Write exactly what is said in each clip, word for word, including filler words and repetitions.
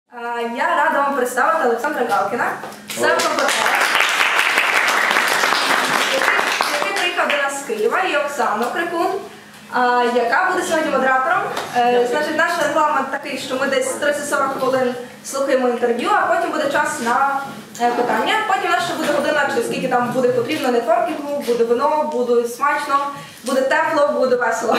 Я рада вам представити Александра Галкина. Це Competera, який приїхав до нас з Києва, і Оксану Крикун, яка буде сьогодні модератором. Значить, наш регламент такий, що ми десь тридцять-сорок хвилин слухаємо інтерв'ю, а потім буде час на питання. Потім у нас ще буде година, чи скільки там буде потрібно нетворкінгу, буде вино, буде смачно, буде тепло, буде весело.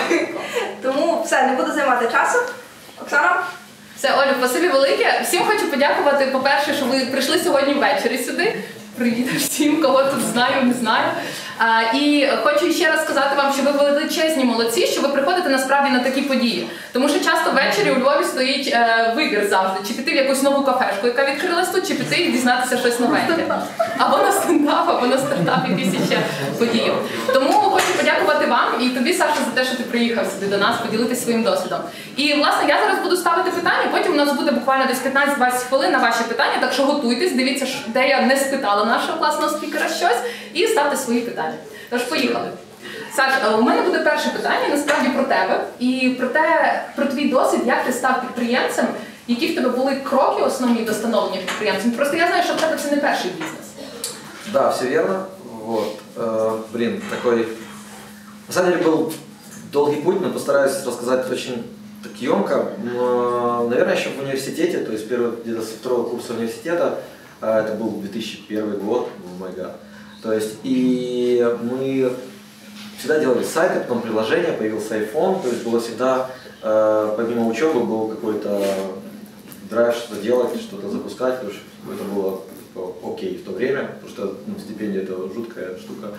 Тому все, не буду займати часу. Оксана? Все, Олю, спасибі велике. Всім хочу подякувати, по-перше, що ви прийшли сьогодні ввечері сюди. Привіт всім, кого тут знаю, не знаю. А, і хочу ще раз сказати вам, що ви величезні молодці, що ви приходите насправді на такі події. Тому що часто ввечері у Львові стоїть е, вибір завжди, чи піти в якусь нову кафешку, яка відкрилась тут, чи піти і дізнатися щось новеньке. Або на стендап, або на стартап, якісь ще події. Тому хочу подякувати вам і тобі, Саша, за те, що ти приїхав сюди до нас, поділитися своїм досвідом. І, власне, я зараз буду ставити питання, потім у нас буде буквально десь п'ятнадцять-двадцять хвилин на ваші питання, так що готуйтесь, дивіться, де я не спитала нашого класного спікера щось, і ставте свої питання. Тож, поїхали. Саш, у мене буде перше питання, насправді, про тебе і про те, про твій досвід, як ти став підприємцем, які в тебе були кроки основні до становлення підприємцем. Просто я знаю, що в тебе це не перший бізнес. Да, все верно. Вот. Э, блин, такой... На самом деле был долгий путь, но постараюсь рассказать очень так емко. Но, наверное, еще в университете, то есть первый, где-то со второго курса университета, это был две тысячи первый год, май гад. То есть и мы всегда делали сайты, потом приложение, появился iPhone, то есть было всегда, э, помимо учебы, был какой-то драйв что-то делать, что-то запускать, потому что это было типа, окей в то время, потому что ну, стипендия это жуткая штука.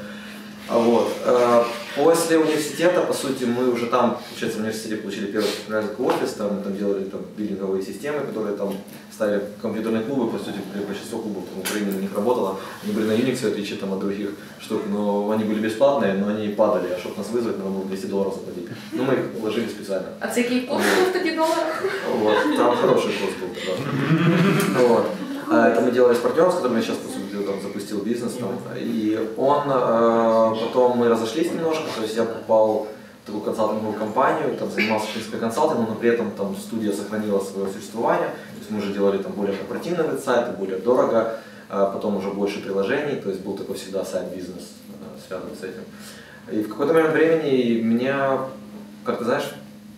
А вот. Э, после университета, по сути, мы уже там, получается, в университете получили первый офис, там, мы там делали там, биллинговые системы, которые там ставили компьютерные клубы, по сути, большинство клубов в Украине на них работало, они были на Unix, в отличие там, от других штук, но они были бесплатные, но они падали, а чтобы нас вызвать, надо было двести долларов заплатить. Ну, мы их вложили специально. А це який курс був тоді доларів? Вот, там хороший курс был тогда. Вот. Это мы делали с партнером, с которым я сейчас, по сути, там, запустил бизнес. Там, и он, э, потом мы разошлись немножко, то есть я попал в такую консалтинговую компанию, там занимался, в принципе, консалтингом, но при этом там студия сохранила свое существование. То есть мы уже делали там более корпоративные веб-сайты, более дорого, а потом уже больше приложений, то есть был такой всегда сайт-бизнес, э, связанный с этим. И в какой-то момент времени меня, как ты знаешь,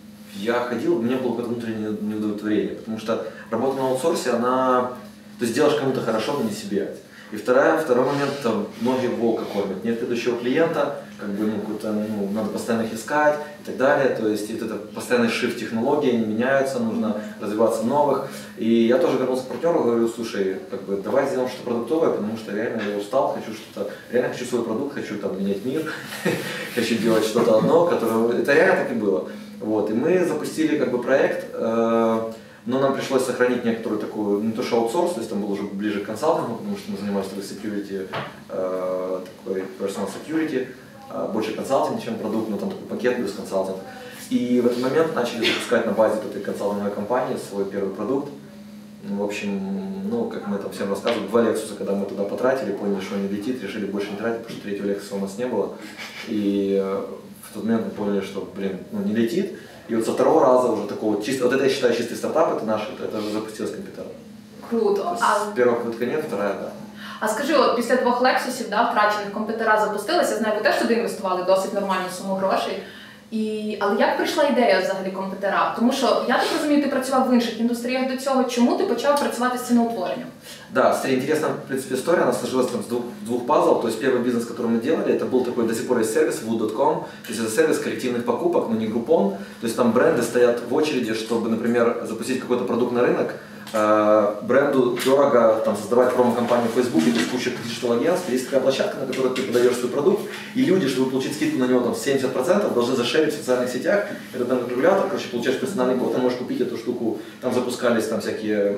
я ходил, у меня было какое-то внутреннее неудовлетворение, потому что работа на аутсорсе, она... То есть делаешь кому-то хорошо, но не себе. И вторая, второй момент, там, ноги волка кормят. Нет следующего клиента, как бы, ну, ну, надо постоянно их искать и так далее. То есть это постоянный шифт технологий, они меняются, нужно развиваться новых. И я тоже вернулся к партнеру, говорю, слушай, как бы, давай сделаем что-то продуктовое, потому что реально я устал, хочу что-то, реально хочу свой продукт, хочу там менять мир, хочу делать что-то одно, которое, это реально так и было. Вот, и мы запустили как бы проект. Но нам пришлось сохранить некоторую такую, не то что аутсорс, то есть там был уже ближе к консалтингу, потому что мы занимались такой security, э, такой personal security, э, больше консалтинг, чем продукт, но там такой пакет плюс консалтинг. И в этот момент начали запускать на базе этой консалтинговой компании свой первый продукт. В общем, ну, как мы там всем рассказывали, два Lexus, когда мы туда потратили, поняли, что он не летит, решили больше не тратить, потому что третьего Lexus у нас не было. И э, в тот момент мы поняли, что, блин, ну не летит. И вот со второго раза уже такого, чисто, вот это я считаю чистый стартап, это наш, это, это уже запустилась Competera. Круто. А... С первого квитка нет, вторая, да. А скажи, от після двох Лексусів, да, втрачених, Competera запустилася, я знаю, ви теж туди інвестували досить нормальну суму грошей. І... Але як прийшла ідея взагалі Competera? Тому що, я так розумію, ти працював в інших індустріях до цього, чому ти почав працювати з ціноутворенням? Да, смотри, интересная, в принципе, история, она сложилась там с двух, двух пазлов, то есть первый бизнес, который мы делали, это был такой, до сих пор есть сервис, wood точка com, то есть это сервис коллективных покупок, но не группон, то есть там бренды стоят в очереди, чтобы, например, запустить какой-то продукт на рынок, бренду дорого там, создавать промо-компанию в Facebook или куча digital агентств, есть такая площадка, на которой ты подаешь свой продукт, и люди, чтобы получить скидку на него там, семьдесят процентов, должны зашерить в социальных сетях, это там регулятор, короче, получаешь персональный код, ты можешь купить эту штуку, там запускались там всякие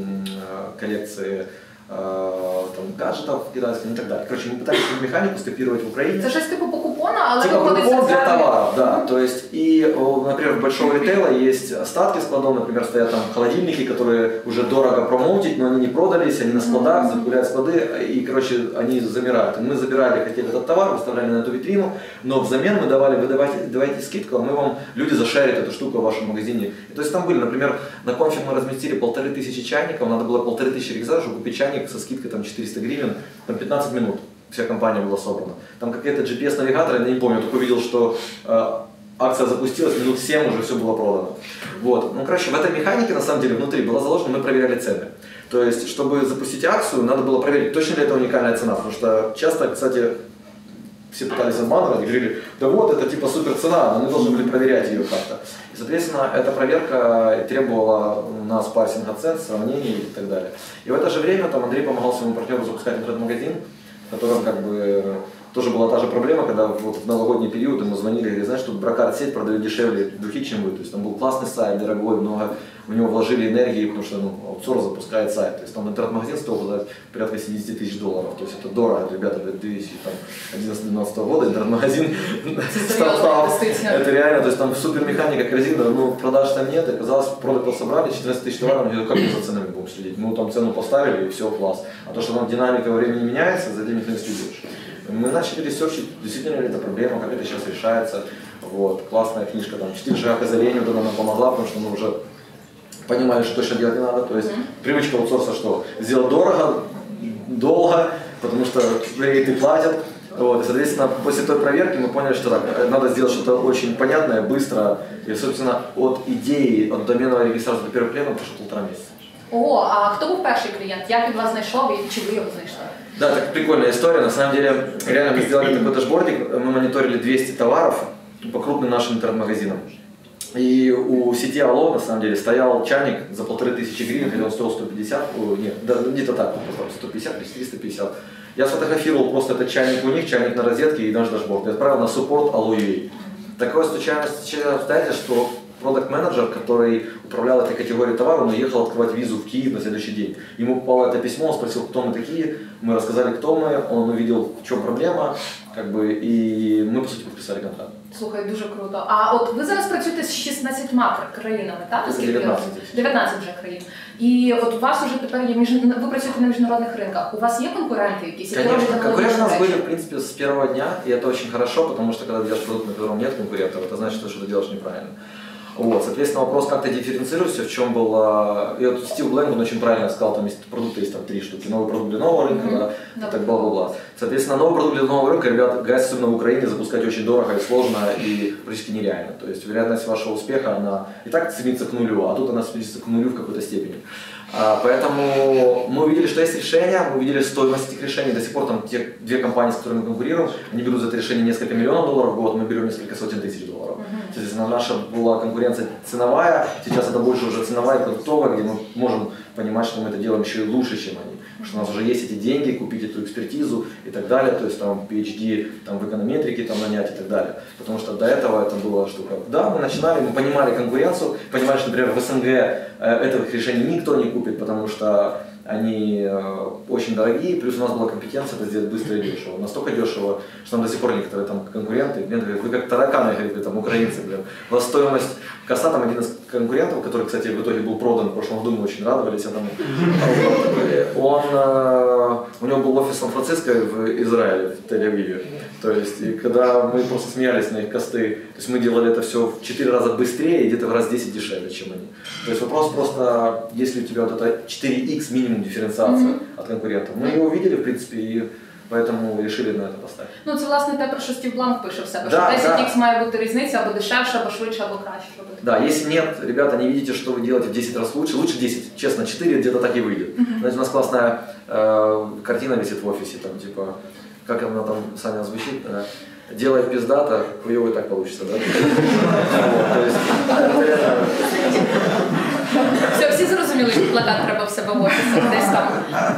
коллекции э, там, гаджетов китайских и так далее. Короче, мы пытались эту механику скопировать в Украине. Это что-то типа покупон? группона, але типа выходит группон для товаров, да. То есть, и, например, в большого ритейла есть остатки складов, например, стоят там холодильники, которые уже дорого промоутить, но они не продались, они на складах, загуляют склады, и, короче, они замирают. И мы забирали, хотели этот товар, выставляли на эту витрину, но взамен мы давали, вы давайте, давайте скидку, а мы вам, люди зашарят эту штуку в вашем магазине. И, то есть там были, например, на конфе мы разместили полторы тысячи чайников, надо было полторы тысячи регзар, чтобы купить чайник со скидкой там четыреста гривен, там пятнадцать минут. Вся компания была собрана. Там какие-то джи пи эс-навигаторы, я не помню, только увидел, что э, акция запустилась, минут семь уже все было продано. Вот. Ну, короче, в этой механике, на самом деле, внутри была заложена, мы проверяли цены. То есть, чтобы запустить акцию, надо было проверить, точно ли это уникальная цена, потому что часто, кстати, все пытались обманывать и говорили, да вот, это типа супер цена, но мы должны были проверять ее как-то. И, соответственно, эта проверка требовала у нас парсинга цен, сравнений и так далее. И в это же время там Андрей помогал своему партнеру запускать интернет-магазин, в котором как бы тоже была та же проблема, когда вот в новогодний период ему звонили и говорили, знаешь, тут брокард-сеть продает дешевле духи, чем вы. То есть там был классный сайт, дорогой, много в него вложили энергии, потому что ну, аутсорс запускает сайт. То есть там интернет-магазин стоил порядка семьдесят тысяч долларов. То есть это дорого, ребята, две тысячи одиннадцатого года интернет-магазин стал, это реально, то есть там супермеханика, корзина, ну продаж там нет, оказалось, продуктов собрали, четырнадцать тысяч товаров, ну как мы за ценами будем следить? Мы там цену поставили и все, класс. А то, что там динамика времени меняется, за этим никто не следишь. Мы начали ресерчить, действительно ли это проблема, как это сейчас решается. Вот, классная книжка, там, четыре шага к озарению, она нам помогла, потому что мы уже понимали, что точно делать не надо. То есть mm-hmm. привычка аутсорса что? Сделать дорого, долго, потому что рейты платят. Вот, и, соответственно, после той проверки мы поняли, что так, надо сделать что-то очень понятное, быстро. И, собственно, от идеи, от доменного регистрации до первого клиента прошло полтора месяца. Ого, а хто був перший клієнт? Як від вас знайшов і чи ви його знайшли? Да, так прикольная история. На самом деле, реально мы сделали такой дашбордик, мы мониторили двести товаров по крупным нашим интернет-магазинам. И у сети Алло, на самом деле, стоял чайник за полторы тысячи гривен, хотя он стоил сто пятьдесят, нет, да, где-то так, сто пятьдесят или триста пятьдесят. Я сфотографировал просто этот чайник у них, чайник на розетке и наш дашборд. Я отправил на support Allo.ua. Такое случайное обстоятельство, что продакт-менеджер, который управлял этой категорией товара, он уехал открывать визу в Киев на следующий день. Ему попало это письмо, он спросил, кто мы такие, мы рассказали, кто мы, он увидел, в чем проблема, как бы, и мы, по сути, подписали контракт. Слухай, дуже круто. А от ви зараз працюєте з шістнадцятьма країнами, так? дев'ятнадцять. дев'ятнадцять вже країн. І от у вас вже тепер є, між... ви працюєте на міжнародних ринках. У вас є конкуренти якісь? Конечно, конкуренты у нас были, в принципе, с первого дня, и это очень хорошо, потому что когда делаешь продукт, на котором нет конкурентов, это значит, что ты делаешь неправильно. Вот, соответственно, вопрос, как ты дифференцируешься, в чем был... И вот Стив Блэнк, он очень правильно сказал, там есть продукты, есть там три штуки, новый продукт для нового рынка, mm-hmm. да, и так бла-бла-бла. Соответственно, новый продукт для нового рынка, ребят, газ, особенно в Украине, запускать очень дорого и сложно, и практически нереально. То есть вероятность вашего успеха, она и так стремится к нулю, а тут она стремится к нулю в какой-то степени. А, поэтому мы увидели, что есть решения, мы увидели стоимость этих решений, до сих пор там те две компании, с которыми мы конкурируем, они берут за это решение несколько миллионов долларов в год, мы берем несколько сотен тысяч долларов. Mm-hmm. Соответственно, наша была конкуренция ценовая, сейчас это больше уже ценовая и продуктовая, где мы можем понимать, что мы это делаем еще и лучше, чем они. Потому что у нас уже есть эти деньги, купить эту экспертизу и так далее, то есть там пи эйч ди там, в эконометрике там, нанять и так далее. Потому что до этого это была штука. Да, мы начинали, мы понимали конкуренцию, понимали, что, например, в СНГ э, этого решения никто не купит, потому что они э, очень дорогие, плюс у нас была компетенция это сделать быстро и дешево. Настолько дешево, что нам до сих пор некоторые там конкуренты, мне говорят, вы как тараканы, говорят, там украинцы, блин. У вас стоимость коста, там один из конкурентов, который, кстати, в итоге был продан в прошлом году, мы очень радовались этому, он, э, у него был офис в Сан-Франциско в Израиле, в Тель-Авиве. То есть, и когда мы просто смеялись на их косты, то есть мы делали это все в четыре раза быстрее и где-то в раз десять дешевле, чем они. То есть вопрос просто, если у тебя вот это четыре икс минимум дифференциация mm-hmm. от конкурентов. Мы его увидели, в принципе, и поэтому решили на это поставить. Ну, це, власне, те, про що Стів Бланк пише в себе, да, що десять ікс да. має бути різниця або дешевше, або швидше, або краще робити. Да, если нет, ребята, не видите, что вы делаете в десять раз лучше, лучше десять, честно, четыре где-то так и выйдет. Mm-hmm. Знаете, у нас классная э, картина висит в офисе, там, типа, как она там, Саня, звучит, э, делай пиздато, хуёво и так получится, да? Все, всі зрозуміли, що плакат треба в себе в офісі, десь там.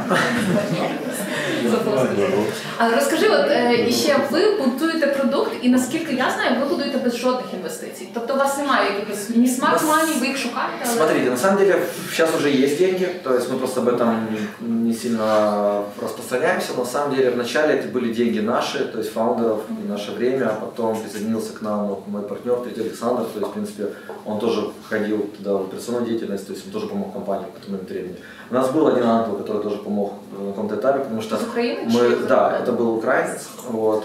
А розкажи, от е, іще ви будуєте продукт, і наскільки я знаю, ви будуєте без жодних інвестицій. Тобто у вас немає якихось ні смарт-мані, ви їх шукаєте? Але... Смотрите, на самом деле сейчас уже есть деньги, то есть мы просто об этом не сильно распространяемся, но на самом деле вначале это были деньги наши, то есть фаундеров и наше время, а потом присоединился к нам вот, мой партнер, третий Александр, то есть в принципе он тоже входил туда в операционную деятельность, то есть он тоже помог компании в какой-то момент времени. У нас был один ангел, который тоже помог на каком-то этапе, потому что мы, да, это был украинец, вот,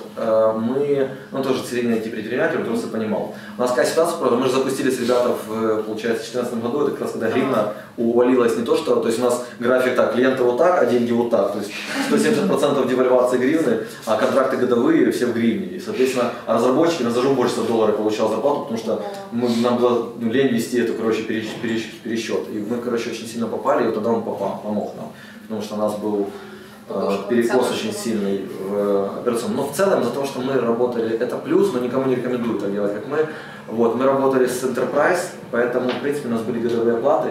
мы, ну тоже серийный ай ти-предприниматель, он просто понимал. У нас какая ситуация, правда, мы же запустились, ребята, в, получается, в две тысячи четырнадцатом году, это как раз когда гривна увалилась не то, что, то есть у нас график так, клиенты вот так, а деньги вот так, то есть сто семьдесят процентов девальвации гривны, а контракты годовые все в гривне, и, соответственно, разработчики, нас даже уборщица в доллары получал зарплату, потому что мы, нам было ну, лень вести эту, короче, пересчет, и мы, короче, очень сильно попали, и вот тогда он попал, помог нам, потому что у нас был э, перекос очень сильный в операционном. Но в целом, за то, что мы работали, это плюс, но никому не рекомендую так делать, как мы. Вот, мы работали с Enterprise, поэтому, в принципе, у нас были годовые оплаты,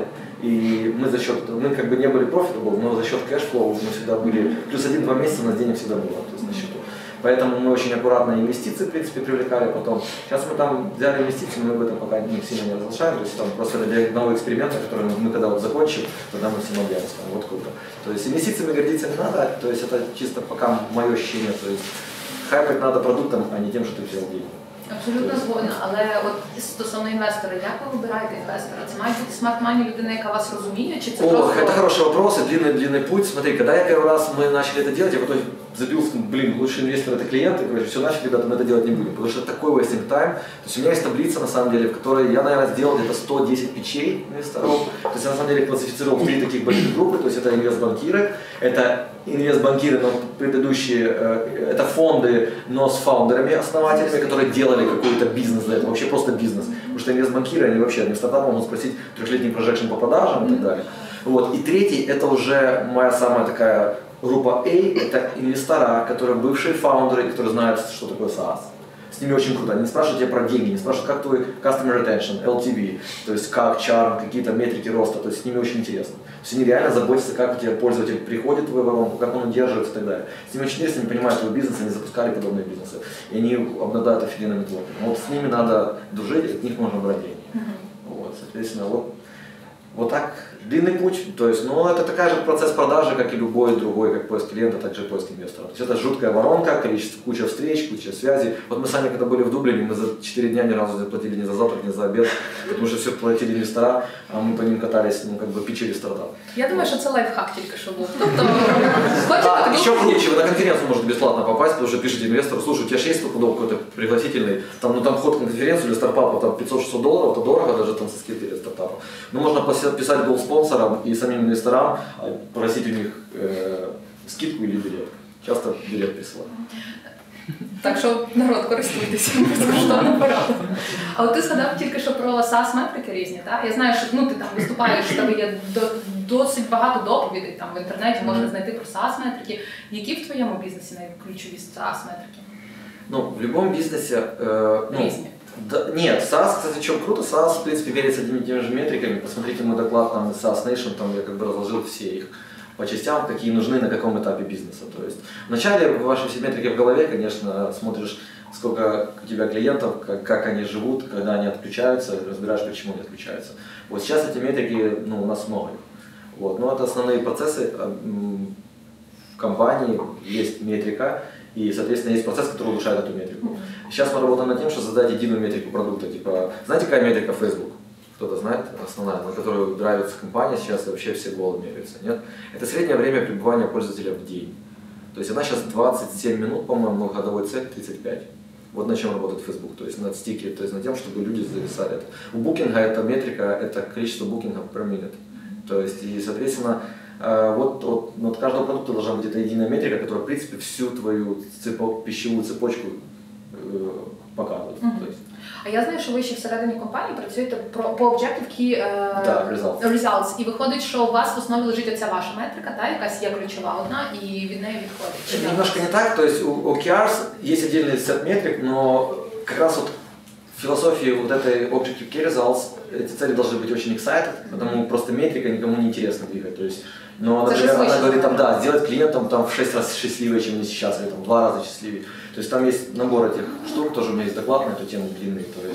и мы за счет, мы как бы не были profitable, но за счет кэшфлоу мы всегда были, плюс один-два месяца у нас денег всегда было, то есть на счету. Поэтому мы очень аккуратно инвестиции, в принципе, привлекали потом. Сейчас мы там взяли инвестиции, мы об этом пока не сильно не разглашаем, то есть там просто для одного эксперимента, который мы, мы когда вот закончим, тогда мы всем объявим, вот круто. То есть инвестициями гордиться не надо, то есть это чисто пока мое ощущение, то есть хайпать надо продуктом, а не тем, что ты взял деньги. Абсолютно згодна, але от стосовно інвестора, як ви вибираєте інвестора? Це має бути смарт-мані людина, яка вас розуміє, чи це Ох, просто... это хороший вопрос, и длинный, длинный путь. Смотри, когда я первый раз мы начали это делать, я потом забил, блин, лучший инвестор это клиенты, говорю, все, начали, ребята, мы это делать не будем, потому что это такой wasting time. То есть у меня есть таблица, на самом деле, в которой я, наверное, сделал где-то сто десять питчей инвесторов. То есть я, на самом деле, классифицировал в три таких больших группы, то есть это инвестбанкиры, это инвестбанкиры, но предыдущие, это фонды, но с фаундерами, основателями, которые делали какой-то бизнес для этого, вообще просто бизнес. Потому что инвестбанкиры, они вообще, они в стартапе могут спросить трехлетний прожекшн по продажам и так далее. Вот. И третий, это уже моя самая такая группа A, это инвестора, которые бывшие фаундеры, которые знают, что такое SaaS. С ними очень круто. Они не спрашивают тебя про деньги, не спрашивают, как твой customer retention, эл ти ви, то есть как чарм, какие-то метрики роста, то есть с ними очень интересно. То есть они реально заботятся, как у тебя пользователь приходит в твою воронку, как он удерживается и так далее. С ними очень интересно, они понимают твой бизнес, они запускали подобные бизнесы, и они обладают офигенным нетворком. Вот с ними надо дружить, от них можно брать деньги. Вот, соответственно, вот, вот так длинный путь, то есть, ну, это такой же процесс продажи, как и любой другой, как поиск клиента, так же и поиск инвестора. То есть это жуткая воронка, количество, куча встреч, куча связей. Вот мы сами, когда были в Дублине, мы за четыре дня ни разу не заплатили ни за завтрак, ни за обед, потому что все платили инвестора, а мы по ним катались, ну, как бы пичили стартап. Я думаю, що це лайфхак тільки що був. Тобто, а, еще круче, вы на конференцию можете бесплатно попасть, потому что пишете инвестору, слушай, у тебя же есть стопудов какой-то пригласительный, там, ну, там вход на конференцию для стартапа, там пятьсот-шестьсот долларов, это дорого даже там со скидкой для стартапа. Но можно писать гол спонсорам и самим инвесторам, просить у них э, скидку или билет. Часто билет присылают. Так що, народ, користуйтеся, безкоштовно порада. А от ти згадав тільки що про SaaS-метрики різні, так? Я знаю, що ну, ти там виступаєш, в тебе є до, досить багато доповідей, там в інтернеті можна знайти про SaaS-метрики. Які в твоєму бізнесі найключові SaaS-метрики? Ну, в любом бизнесе... Э, ну, різні. Да, нет, SaaS, кстати, в чем круто, SaaS, в принципе, меряется одними и теми же метриками. Посмотрите мой доклад там SaaS Nation, там я как бы разложил все их по частям, какие нужны на каком этапе бизнеса. То есть вначале ваши все метрики в голове, конечно, смотришь, сколько у тебя клиентов, как, как они живут, когда они отключаются, разбираешь, почему они отключаются. Вот сейчас эти метрики, ну, у нас много их. Вот, но это основные процессы. В компании есть метрика, и, соответственно, есть процесс, который улучшает эту метрику. Сейчас мы работаем над тем, что создать единую метрику продукта. Типа, знаете, какая метрика Facebook? Кто-то знает, основная, на которую драйвится компания, сейчас вообще все голы меряются, нет? Это среднее время пребывания пользователя в день. То есть она сейчас двадцать семь минут, по-моему, годовой цель тридцать пять. Вот на чем работает Facebook, то есть над стики, то есть над тем, чтобы люди зависали. У букинга эта метрика, это количество букингов per minute. То есть, и, соответственно, вот, вот, вот каждого продукта должна быть эта единая метрика, которая, в принципе, всю твою цепо, пищевую цепочку э, показывает. Mm-hmm. То есть. А я знаю, що ви ще всередині компанії працюєте про, по Objective Key uh, да, results. results. І виходить, що у вас в основі лежить оця ваша метрика, та, якась є ключова одна, і від неї відходить. Немножко не так, то есть у о кей ар есть отдельный сет метрик, но как раз вот в философии вот этой Objective Key results эти цели должны быть очень excited, потому просто метрика никому не интересно двигать. То есть, но, например, она говорит, там, да, сделать клиентам там, в шесть раз счастливее, чем они сейчас, или там, в два раза счастливее. То есть там есть набор этих штук, тоже у меня есть доклад на эту тему длинный. То есть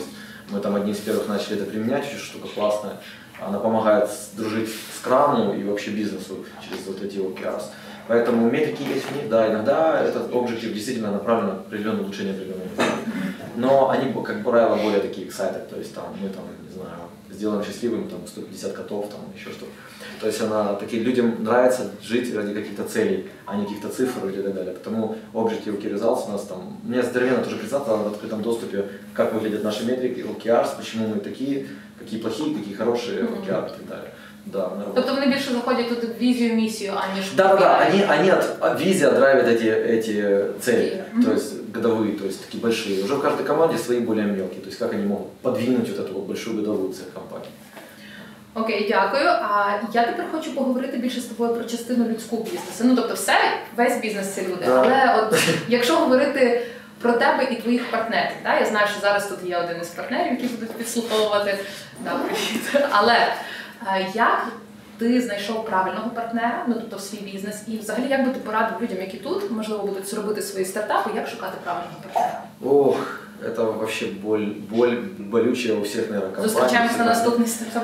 Мы там одни из первых начали это применять, очень штука классная. Она помогает дружить с краму и вообще бизнесу через вот эти о кей ар эс. Поэтому метрики есть в них, да, иногда этот объектив действительно направлен на определенное улучшение определенного метода. Но они, как правило, более такие excited, то есть там мы там, не знаю, сделаем счастливым там сто пятьдесят котов, там еще что-то. То есть она, таким людям нравится жить ради каких-то целей, а не каких-то цифр и так далее. Потому Objective Key Results у нас там, у меня здоровенно тоже презентация в открытом доступе, как выглядят наши метрики, о кей ар эс, почему мы такие, какие плохие, какие хорошие о кей ар эс и так далее. Да, тобто вони більше заходять тут в візію, миссию, а не что. Да, да, да, они, они от визия драйвят эти, эти цели, mm-hmm. то есть годовые, то есть такие большие. Уже в каждой команде свои более мелкие, то есть как они могут подвинуть вот эту вот большую годовую цель компании. Окей, дякую. А я тепер хочу поговорити більше з тобою про частину людську бізнесу. Ну, тобто все, весь бізнес це люди. Да. Але от якщо говорити про тебе і твоїх партнерів, да? Я знаю, що зараз тут є один із партнерів, які будуть підслуховувати. Да, привіт. Але як ти знайшов правильного партнера, ну тобто в свій бізнес, і взагалі як би ти порадив людям, які тут, можливо, будуть робити свої стартапи, як шукати правильного партнера? Ох, это вообще боль, боль болючая у всех, наверное, компаний. Зустрічаємося на наступний стартап.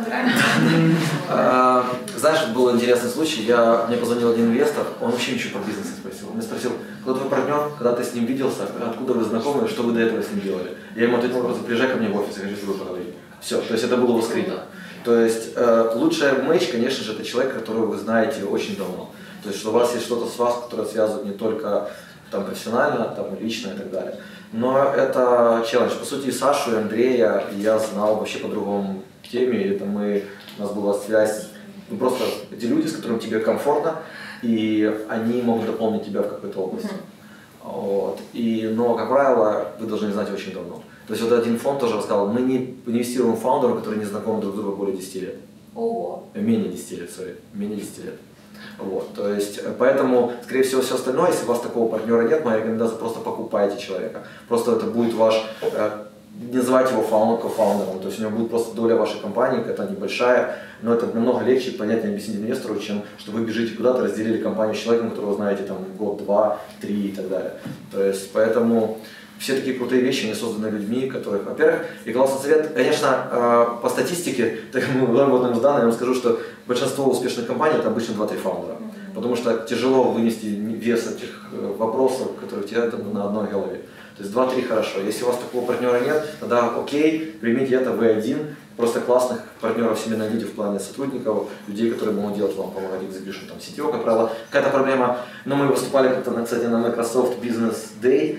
Знаешь, был интересный случай, я, мне позвонил один инвестор, он вообще ничего про бизнес не спросил. Он меня спросил, кто твой партнер, когда ты с ним виделся, откуда вы знакомы, что вы до этого с ним делали. Я ему ответил вопрос, приезжай ко мне в офис, я хочу с тобой поговорить. Все, то есть это было воскресенье. То есть э, лучшая мэч, конечно же, это человек, которого вы знаете очень давно. То есть что у вас есть что-то с вас, которое связывает не только там, профессионально, там, лично и так далее. Но это челлендж. По сути, Сашу и Андрея я знал вообще по другому теме. Это мы, у нас была связь, ну, просто эти люди, с которыми тебе комфортно, и они могут дополнить тебя в какой-то области. Mm-hmm. Вот. И, но, как правило, вы должны знать очень давно. То есть вот один фонд тоже рассказал, мы не инвестируем в фаундеров, которые не знакомы друг с другом более десяти лет. Ого. Менее десяти лет, сори, менее десяти лет. Вот, то есть, поэтому, скорее всего, все остальное, если у вас такого партнера нет, моя рекомендация, просто покупайте человека. Просто это будет ваш, э, не называйте его фаундером, то есть у него будет просто доля вашей компании, это небольшая, но это намного легче и понятнее объяснить инвестору, чем что вы бежите куда-то, разделили компанию с человеком, которого знаете там год, два, три и так далее. То есть, поэтому все такие крутые вещи, они созданы людьми, которых, во-первых, и классный совет, конечно, по статистике, так мы работаем с данными, я вам скажу, что большинство успешных компаний это обычно два-три фаундера, потому что тяжело вынести вес этих вопросов, которые тебе на одной голове. То есть два-три хорошо. Если у вас такого партнера нет, тогда окей, примите это, вы один. Просто классных партнеров себе найдите в плане сотрудников, людей, которые могут делать вам, помогать execution, там, сетевой, как правило. Какая-то проблема, но мы выступали как-то, кстати, на Microsoft Business Day,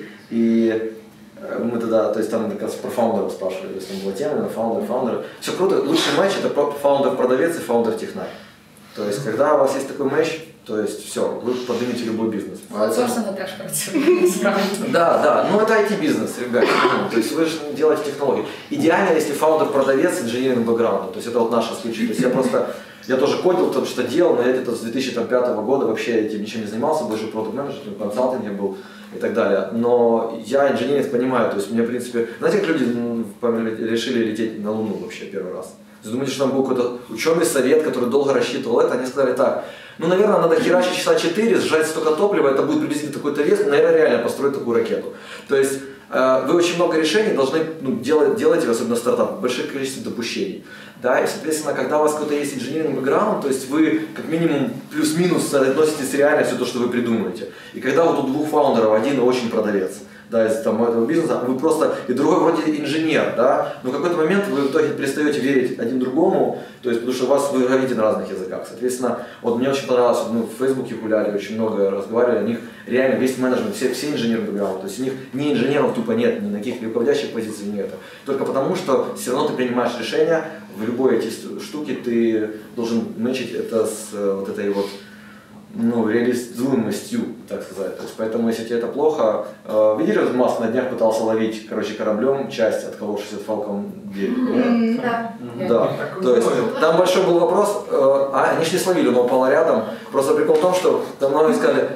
и мы тогда, то есть там как раз про фаундеров спрашивали, то есть там была тема, на фаундеры, фаундеры. Все круто, лучший матч это фаундер-продавец и фаундер-технарь. То есть когда у вас есть такой матч, то есть все, вы поднимете любой бизнес. Аутсорсинг теж працює. Да, да, но это ай ти-бизнес, ребят. То есть вы же делаете технологии. Идеально, если фаундер-продавец с инженерным бэкграундом. То есть это вот наш случай. То есть я просто, я тоже кодил, то что делал, но я где-то с две тысячи пятого года вообще этим ничем не занимался, больше продукт-менеджер, в консалтинге был и так далее. Но я инженерец понимаю, то есть мне в принципе, знаете, как люди решили лететь на Луну вообще первый раз? Думаете, что там был какой-то ученый совет, который долго рассчитывал это, они сказали так, ну, наверное, надо херачить часа четыре, сжать столько топлива, это будет приблизительно такой-то вес, наверное, реально построить такую ракету. То есть э, вы очень много решений должны ну, делать, делать, особенно стартап, большое количество допущений. Да, и, соответственно, когда у вас какой-то есть инженерный бэкграунд, то есть вы как минимум плюс-минус соотноситесь с реальностью то, что вы придумаете. И когда вот у двух фаундеров один очень продавец, да, из там, этого бизнеса, вы просто, и другой вроде инженер, да, но в какой-то момент вы в итоге перестаете верить один другому, то есть, потому что вас вы говорите на разных языках. Соответственно, вот мне очень понравилось, мы в Фейсбуке гуляли, очень много разговаривали, у них реально весь менеджмент, все, все инженеры бэкграунд, то есть у них ни инженеров тупо нет, ни на каких руководящих позициях нет. Только потому, что все равно ты принимаешь решения, в любой эти штуки ты должен мэчить это с вот этой вот, ну, реализуемостью, так сказать. То есть, поэтому, если тебе это плохо, э, видели, вот Маск на днях пытался ловить, короче, кораблем часть, отколовшись от Falcon девять. Mm-hmm. Да. Да. То есть, там большой был вопрос, э, а они ж не словили, он упал рядом. Просто прикол в том, что там многие сказали,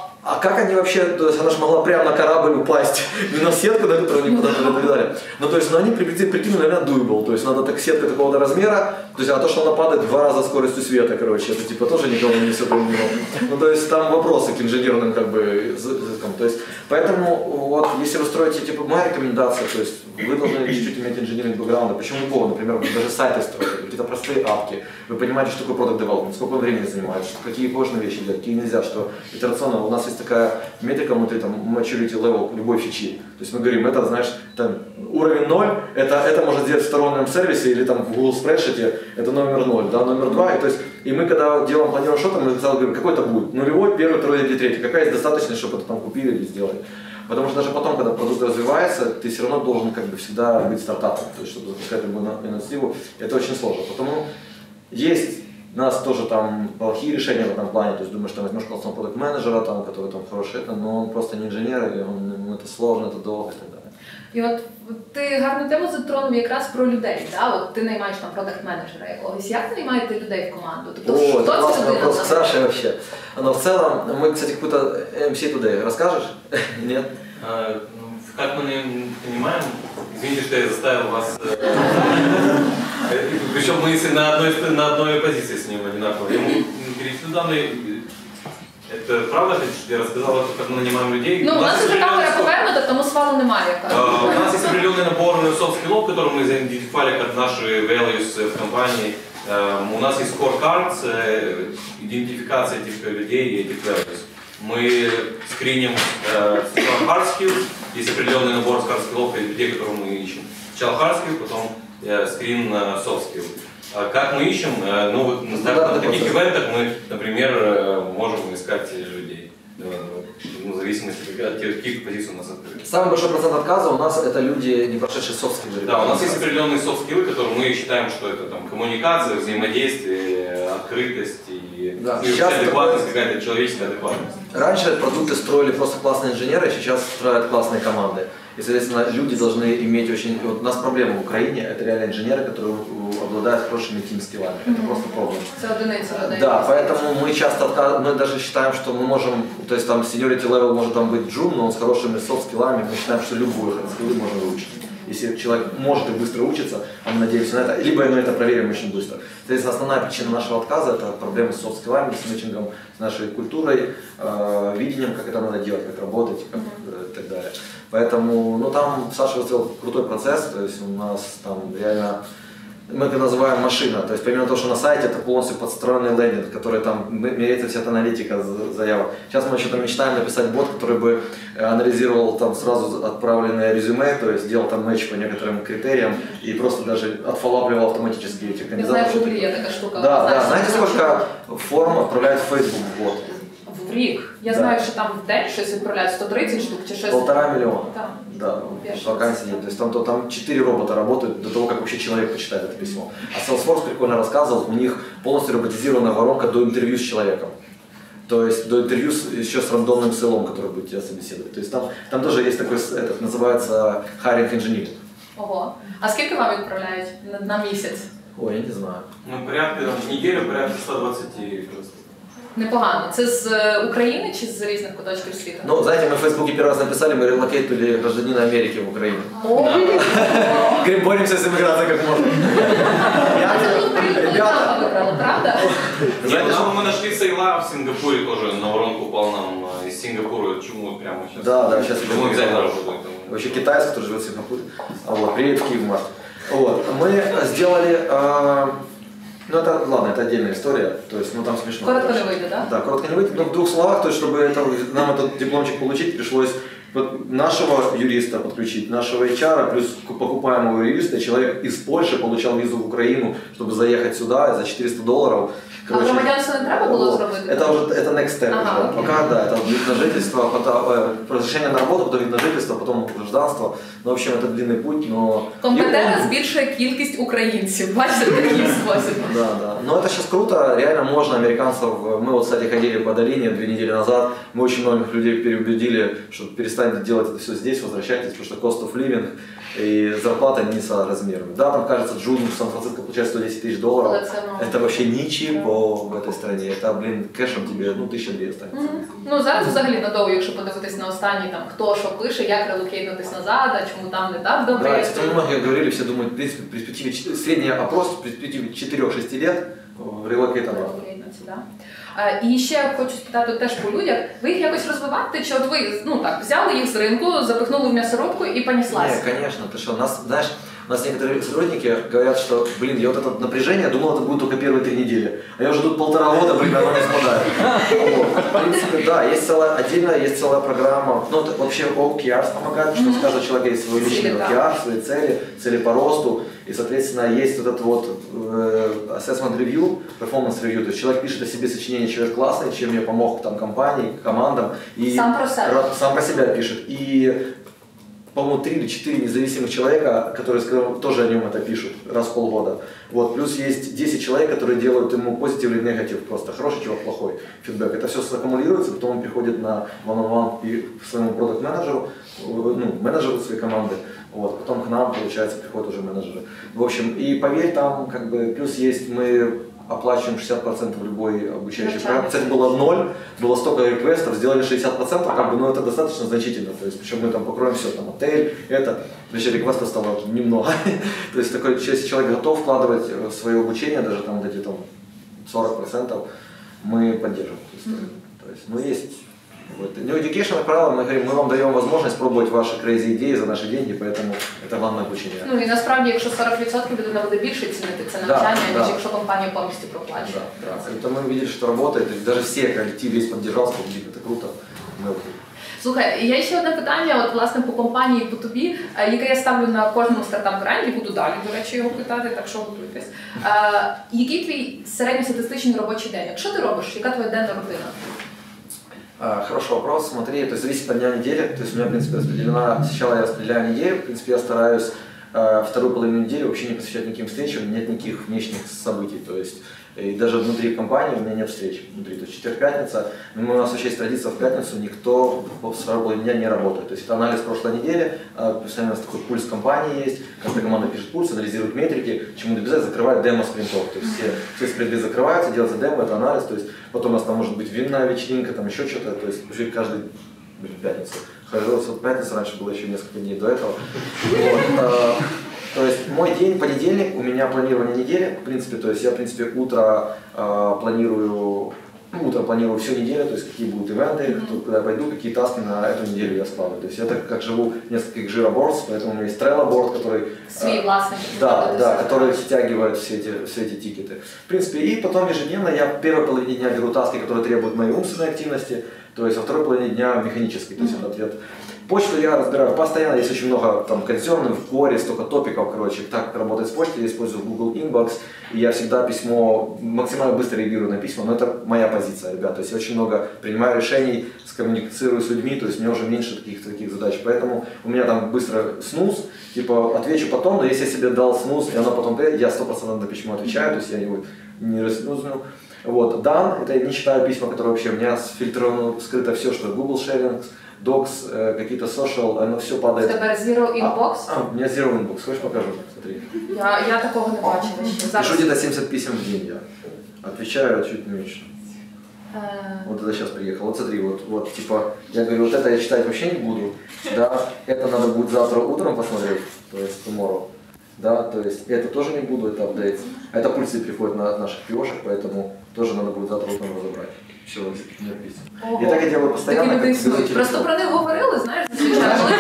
а как они вообще, то есть она же могла прямо на корабль упасть, не на сетку, на которую они куда-то передали. Ну, то есть, ну, они прикинули, наверное, дуйбл, то есть, надо так сетка такого-то размера, то есть, а то, что она падает в два раза скоростью света, короче, это типа тоже никого не несет. Ну, то есть, там вопросы к инженерным, как бы, языкам. То есть, Поэтому вот, если вы строите, типа, моя рекомендация, то есть вы должны чуть-чуть иметь инженерный бэкграунд, почему любого, например, вы даже сайты строите, какие-то простые апки, вы понимаете, что такое product development, сколько он времени занимает, что, какие важные вещи делать, какие нельзя, что итерационно, у нас есть такая метрика внутри, там, maturity level любой фичи, то есть мы говорим, это, знаешь, там, уровень ноль, это, это можно сделать в стороннем сервисе или там в Google Spreadsheet, это номер ноль, да, номер два, и, то есть, и мы когда делаем планируем что-то, мы сразу говорим, какой это будет, нулевой, первый, второй или третий, какая есть достаточность, чтобы это там купили или сделали. Потому что даже потом, когда продукт развивается, ты все равно должен как бы всегда быть стартапом, то есть чтобы запускать любую инициативу, это очень сложно. Потому есть у нас тоже там плохие решения в этом плане, то есть думаешь, что возьмешь классного продакт-менеджера, там, который там хороший, это, но он просто не инженер, и он, ему это сложно, это долго и так далее. І от ти гарну тему затронув якраз про людей, да? От ти наймаєш там продакт-менеджера якогось. Як наймаєте людей в команду? Тобто, О, хто это це классный людина? вопрос к Саше вообще. Но в целом, мы, кстати, какой-то эм си Today расскажешь? Нет? А, ну, как мы понимаем, извините, что я заставил вас, причем мы на одной, на одной позиции с ним одинаково. Ему перечислю данные. Это правда, что я рассказал, как мы нанимаем людей? Ну, у нас уже камера повернута, тому свалу немає. Uh, у нас есть определенный набор soft-skillов, которые мы заидентифицировали как наши values в компании. Uh, у нас есть scorecards, uh, идентификация этих людей и этих values. Мы скриним uh, hard skills, есть определенный набор hard skillов и людей, которые мы ищем. Сначала hard skill, потом uh, скрин uh, soft skill. Как мы ищем? Ну, вот на, на, на таких ивентах мы, например, можем искать людей. Ну, в зависимости от тех, каких позиций у нас открыты. Самый большой процент отказа у нас это люди, не прошедшие софт-скиллы. Да, у нас есть определенные софт-скиллы, которые мы считаем, что это там коммуникация, взаимодействие, открытость и, да, и адекватность, какая-то человеческая адекватность. Раньше продукты строили просто классные инженеры, сейчас строят классные команды. И, соответственно, люди должны иметь очень... Вот у нас проблема в Украине, это реально инженеры, которые обладают хорошими тим-скиллами. Это mm-hmm. просто проблема. Это одиница, да, поэтому мы часто отказываем, мы даже считаем, что мы можем, то есть там seniority level может там быть джун, но он с хорошими софт-скиллами, мы считаем, что любую хардскиллы можно выучить. Если человек может и быстро учиться, а мы надеемся на это, либо мы это проверим очень быстро. Соответственно, основная причина нашего отказа – это проблемы с софт-скиллами, с мэтчингом, с нашей культурой, э, видением, как это надо делать, как работать как, э, и так далее. Поэтому, ну там Саша сделал крутой процесс, то есть у нас там реально, мы это называем машина, то есть помимо того, что на сайте это полностью подстроенный лендинг, который там меряется вся эта аналитика заявок. Сейчас мы еще там мечтаем написать бот, который бы анализировал там сразу отправленное резюме, то есть делал там матч по некоторым критериям и просто даже отфоллапливал автоматически этих кандидатов. Я знаю, в Гугле есть такая штука. Да, да, знаете, сколько форм отправляет в Facebook в год? В рік. Я да. знаю, що там в день щось відправляють сто тридцать штук чи щось. Полтора миллиона. Да. Да, вакансии. То есть там, то, там четыре робота работают до того, как вообще человек почитает это письмо. А Salesforce прикольно рассказывал, у них полностью роботизированная воронка до интервью с человеком. То есть до интервью с, еще с рандомным селом, который будет тебя собеседовать. То есть там, там тоже есть такой, этот, называется hiring engineering. Ого. А сколько вам відправляють на, на місяць? Ой, я не знаю. Ну, порядка, в неделю порядка сто двадцать просто. Непогано. Це з України чи з різних куточків світу? Ну, знаете, мы в Фейсбуке первый раз написали, мы релокейтнули гражданина Америки в Украину. Говорим, боремся с иммиграцией как можно. А це тут Ребята выбрала, правда? Мы нашли сейла в Сингапуре тоже, на воронку упал нам из Сингапура, чему прямо сейчас. Да, да, сейчас мы обязательно работаем. Вообще китаец, который живет в Сингапуре, а вот, приедет в Киев в марте. Вот, мы сделали... Ну это, ладно, это отдельная история, то есть, ну там смешно. Коротко не выйдет, да? Да, коротко не выйдет, но в двух словах, то есть, чтобы это, нам этот дипломчик получить, пришлось нашего юриста подключить, нашего эйч ар, плюс покупаемого юриста, человек из Польши получал визу в Украину, чтобы заехать сюда за четыреста долларов. Короче, а громадянство не треба було зробити? Это уже, это next step. Ага, пока, да, это вид на жительство, потом, э, разрешение на работу, потом вид на жительство, потом гражданство. Ну, в общем, это длинный путь, но... Компетера збільшує кількість українців, бачите, такий спосіб. Да, да. Но это сейчас круто, реально можно американцев... Мы вот, кстати, ходили по долине две недели назад, мы очень многих людей переубедили, что перестаньте делать это все здесь, возвращайтесь, потому что cost of living и зарплата несоразмерны. Да, там кажется, джун в Сан-Франциско получает сто десять тысяч долларов. Это вообще ничего в этой стране. Это, блин, кэшем тебе, ну, тисяча дві останется. Mm-hmm. Ну, зараз взагалі надовго, якщо подивитись на останні, там, хто що пише, як релокейтнутись назад, а чому там не так добре. Да, кстати, многие говорили, все думают, в принципе, в перспективе, средний опрос в перспективе четыре-шесть лет релокейт обратно. вулиці, да? І ще хочу спитати теж по людях, ви їх якось розвиваєте, чи от ви, ну так, взяли їх з ринку, запихнули в м'ясорубку і понеслась? Нет, конечно, ты что, нас, знаешь, у нас некоторые сотрудники говорят, что, блин, я вот это напряжение, я думал, это будет только первые три недели, а я уже тут полтора года, блин, оно не спадает. Вот. В принципе, да, есть целая, отдельно есть целая программа, ну, это вообще о кей ар помогает, что у каждого человека есть свой личный о кей ар, свои цели, цели по росту, и, соответственно, есть вот этот вот э, assessment review, performance review, то есть человек пишет о себе сочинение, человек классный, чем я помог там компании, командам, и сам про себя, сам про себя пишет, и по-моему, три или четыре независимых человека, которые тоже о нем это пишут раз в полгода. Вот. Плюс есть десять человек, которые делают ему позитив или негатив, просто хороший чувак, плохой фидбэк. Это все аккумулируется, потом он приходит на one-on-one и к своему продакт-менеджеру, ну, менеджеру своей команды. Вот. Потом к нам, получается, приходят уже менеджеры. В общем, и поверь, там как бы плюс есть, мы оплачиваем шестьдесят процентов любой обучающей программы. Кстати, было ноль, было столько реквестов, сделали шестьдесят процентов, как бы, но это достаточно значительно. То есть, причем мы там покроем все, там отель, это, вообще реквестов стало немного. То есть, такой, если человек готов вкладывать в свое обучение, даже там вот эти там сорок процентов, мы поддерживаем. То есть, ну есть. Вот. New Education, как правило, мы говорим, мы вам даем возможность пробовать ваши crazy идеи за наши деньги, поэтому это главное обучение. Ну і насправді, якщо сорок відсотків людина буде більше цінити це навчання, да, ніж да. якщо компанія повністю проплачує. Да, да. То мы увидели, что работает, и даже все коллектив весь поддержал, что это круто. Мы окей. Слухай, є ще одне питання, от власне по компанії бі ту бі, яке я ставлю на кожному стартап-бренді, буду далі, до речі, його питати, так що готуйтесь. Е, який твій середньостатистичний робочий день? Якщо ти робиш, яка твоя денна рутина? А, хороший вопрос, смотри, то есть зависит от дня недели, то есть у меня, в принципе, распределена, сначала я распределяю неделю, в принципе, я стараюсь э, вторую половину недели вообще не посвящать никаким встречам, нет никаких внешних событий, то есть и даже внутри компании у меня нет встреч внутри, то есть четверг-пятница, но у нас вообще есть традиция в пятницу, никто в второй половине дня не работает, то есть это анализ прошлой недели, постоянно у нас такой пульс компании есть, каждая команда пишет пульс, анализирует метрики, чему добежать, закрывает демо спринтов, то есть все, все спринты закрываются, делается демо, это анализ, то есть потом у нас там может быть винная вечеринка, там еще что-то, то есть уже каждый, блин, пятницу, хорошо, пятница раньше было еще несколько дней до этого, вот, то есть мой день, понедельник, у меня планирование недели, в принципе, то есть я, в принципе, утро э, планирую, ну, утро планирую всю неделю, то есть какие будут ивенты, mm-hmm. куда я пойду, какие таски на эту неделю я сплаваю. То есть я так как живу в нескольких жиробордс, поэтому у меня есть Trello-борд, который... Свой властный. Да, да, который стягивает все эти, все эти тикеты. В принципе, и потом ежедневно я в первой половине дня беру таски, которые требуют моей умственной активности, то есть во второй половине дня механической, то есть mm-hmm. это ответ. Почту я разбираю постоянно, есть очень много там консервных, в коре, столько топиков, короче, так работает с почтой, я использую Google Inbox, и я всегда письмо, максимально быстро реагирую на письма, но это моя позиция, ребят, то есть я очень много принимаю решений, скоммуницирую с людьми, то есть мне уже меньше таких таких задач, поэтому у меня там быстро снуз, типа отвечу потом, но если я себе дал снуз, и оно потом придет, я сто процентов на письмо отвечаю, то есть я его не раснузню. Вот, дан, это я не читаю письма, которые вообще у меня сфильтровано, скрыто все, что Google Sharing, Docs, э, какие-то social, оно все падает. У тебя Zero Inbox? А, а, у меня Zero Inbox, хочешь покажу? Смотри. Я, я такого не бачила ще. Пишу где-то семьдесят писем в день я. Отвечаю чуть меньше. Э... Вот это сейчас приехал. Вот смотри, вот, вот типа, я говорю, вот это я читать вообще не буду. Да, это надо будет завтра утром посмотреть, то есть tomorrow. Да, то есть это тоже не буду, это апдейт. Это пульсы приходят на, от наших пиошек, поэтому тоже надо будет завтра утром разобрать. Все, нет писем. Ого. Я так и делаю постоянно. Как просто про них говорили, знаєш, зазвичай, коли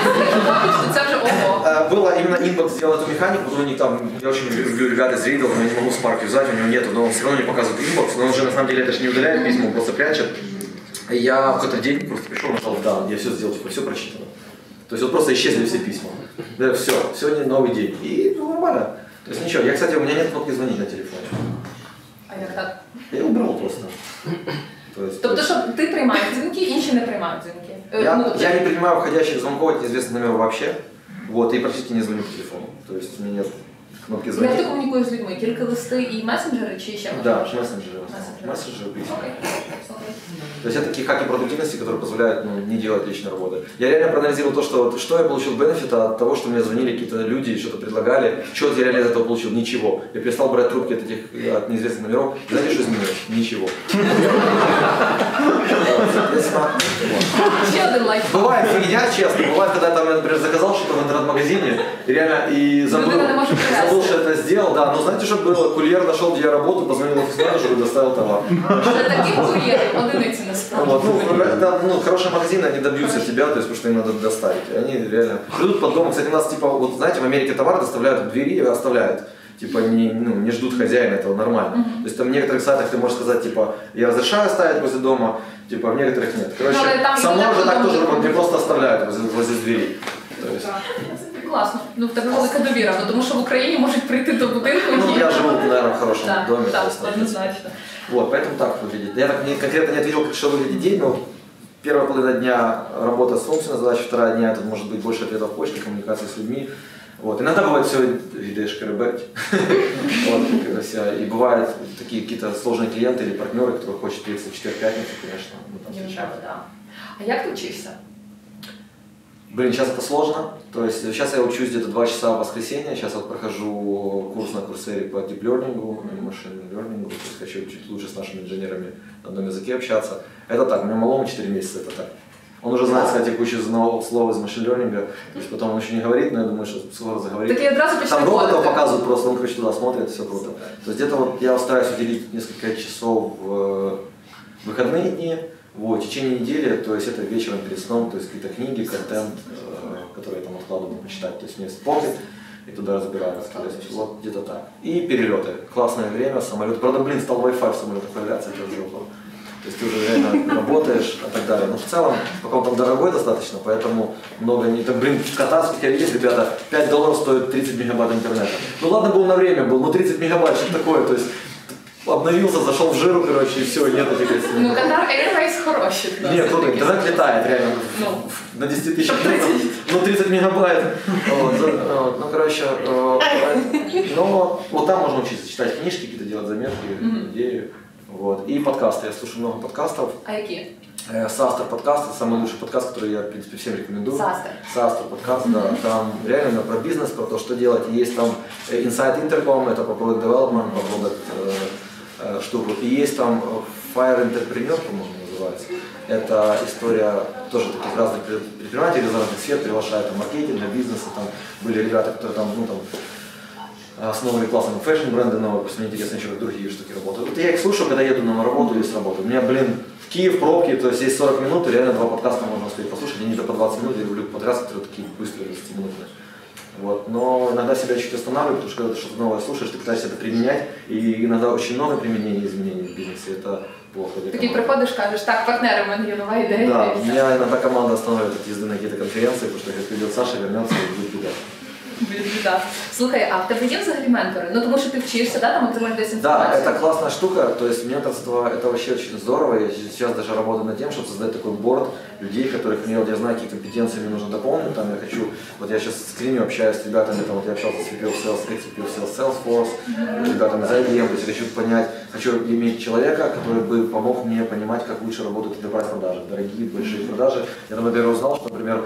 ти це вже ого. Было именно Inbox сделал эту механику, но не там, я очень люблю ребята из Riddle, но я не могу Spark юзать, у него нету, но он все равно не показывает Inbox, но он же на самом деле это же не удаляет письма, он просто прячет. И я в какой-то день просто пришел, нажал да, я все сделал, типа все прочитано. То есть вот просто исчезли все письма. Да, все, сегодня новый день. И ну, нормально. То есть ничего, я, кстати, у меня нет кнопки звонить на телефоне. А як так? Я убрал просто. То есть, тобто, то есть... що ти приймаєш дзвінки, інші не приймають дзвінки? Я, ну, я не принимаю входящих звонков от неизвестных номеров вообще. Вот, и практически не звоню по телефону. То есть у меня нет кнопки звонить. Як ти комунікуєш з людьми? Тільки листи і месенджери чи ще? Да, мессенджеры. Мессенджеры, письма. То есть это такие хаки продуктивности, которые позволяют ну, не делать личной работы. Я реально проанализировал то, что, что я получил бенефита от того, что мне звонили какие-то люди, что-то предлагали. Что я реально из этого получил? Ничего. Я перестал брать трубки от этих от неизвестных номеров. Знаете, что изменилось? Ничего. Бывает фигня, честно. Бывает, когда я, например, заказал что-то в интернет-магазине, и реально и забыл, забыл лучше это сделал, да, но знаете, что было? Курьер нашел, где я работаю, позвонил офис-менеджеру и доставил товар. Таким кур'єром, одиниці насправді. Вот, ну, да, ну, хорошие магазины, они добьются тебя, то есть, потому что им надо доставить. И они реально придут под дом. Кстати, у нас, типа, вот, знаете, в Америке товар доставляют в двери и оставляют. Типа, не, ну, не ждут хозяина, этого нормально. Mm-hmm. То есть, там в некоторых сайтах ты можешь сказать, типа, я разрешаю ставить возле дома, типа, в некоторых нет. Короче, со мной уже так тоже работает, мне просто оставляют возле, возле двери. То есть... Класно. Ну, в тебе велика довіра, ну, тому що в Україні можуть прийти до будинку. Ну, я живу, наверное, в хорошем да, доме. Да, однозначно. Вот, поэтому так выглядит. Я так не, конкретно не ответил, как что выглядит день, но первая половина дня работа с функциональной задачей, вторая дня это может быть больше ответов в почте, коммуникации с людьми. Вот. Иногда бывает все видишь карабать. И бывают такие какие-то сложные клиенты или партнеры, которые хочет встретиться в четверг-пятницу, конечно. А як ти вчишся? Блин, сейчас это сложно. То есть сейчас я учусь где-то два часа в воскресенье. Сейчас вот прохожу курс на курсере по дип-лернингу, машин-лернингу. То есть хочу чуть лучше с нашими инженерами на одном языке общаться. Это так, у меня малому четыре месяца, это так. Он уже знает, кстати, кучу слов из машин-лернинга. То есть потом он еще не говорит, но я думаю, что скоро заговорит. Так я одразу Там роботов показывают просто, он, короче, туда смотрит, все круто. То есть где-то вот я стараюсь уделить несколько часов в выходные дни. Вот, в течение недели, то есть это вечером перед сном, то есть какие-то книги, контент, э, которые я там откладываю почитать, то есть у меня есть покет, и туда разбираюсь, то есть вот где-то так. И перелеты, классное время, самолет, правда, блин, стал Wi-Fi в самолетах появляться, это жопа. То есть ты уже реально работаешь и так далее. Но в целом, пока он там дорогой достаточно, поэтому много не... Так, блин, кататься, как я видел, ребята, пять долларов стоит тридцать мегабайт интернета. Ну ладно, был на время, был, ну тридцать мегабайт, что такое, то есть... Обновился, зашел в жиру, короче, и все, нет этих... Ну, Qatar Airways хороший. Нет, круто, интернет летает реально ну, на десять тысяч метров, ну тридцать мегабайт. Вот, вот, ну, короче, но вот там можно учиться читать книжки, какие-то делать заметки, идеи. Вот. И подкасты, я слушаю много подкастов. А какие? SaaS подкаст, это самый лучший подкаст, который я, в принципе, всем рекомендую. SaaS. SaaS подкаст, да. Там реально про бизнес, про то, что делать. Есть там Inside Intercom, это по Product Development, по Product э, штуку. И есть там Fire Entrepreneur, по-моему, называется. Это история тоже таких разных предпринимателей из разных сфер, приглашают там маркетинга, бизнеса. Там были ребята, которые там, ну, там основывали классные фэшн-бренды новые, просто мне интересно еще как другие штуки работают. Вот я их слушаю, когда еду на работу или с работы. У меня, блин, в Киев пробки, то есть есть сорок минут, и реально два подкаста можно успеть послушать, они-то по двадцать минут, я люблю подкасты, которые такие быстрые, десятиминутные. Вот. Но иногда себя чуть останавливаю, потому что когда ты что-то новое слушаешь, ты пытаешься это применять, и иногда очень много применений и изменений в бизнесе, это плохо. Такий приходиш, кажеш, так, партнери, у мене є нова ідея. Да, меня иногда команда останавливает от езды на какие-то конференции, потому что как придет Саша, вернется и будет беда. Да. Слухай, а в тебе є взагалі ментори? Ну, тому що ти вчишся, да, там отримаєш десь інформацію. Да, это классная штука, то есть менторство, это вообще очень здорово. Я сейчас даже работаю над тем, чтобы создать такой борд людей, которых мне, вот я знаю, какие компетенции мне нужно дополнить. Там я хочу, вот я сейчас скриню, общаюсь с ребятами, там вот я общался с ви пи of Sales, экс ви пи of Sales Salesforce, с ребятами из ай би эм, то есть я хочу понять, хочу иметь человека, который бы помог мне понимать, как лучше работают enterprise продажи, дорогие, большие продажи. Я там, например, узнал, что, например,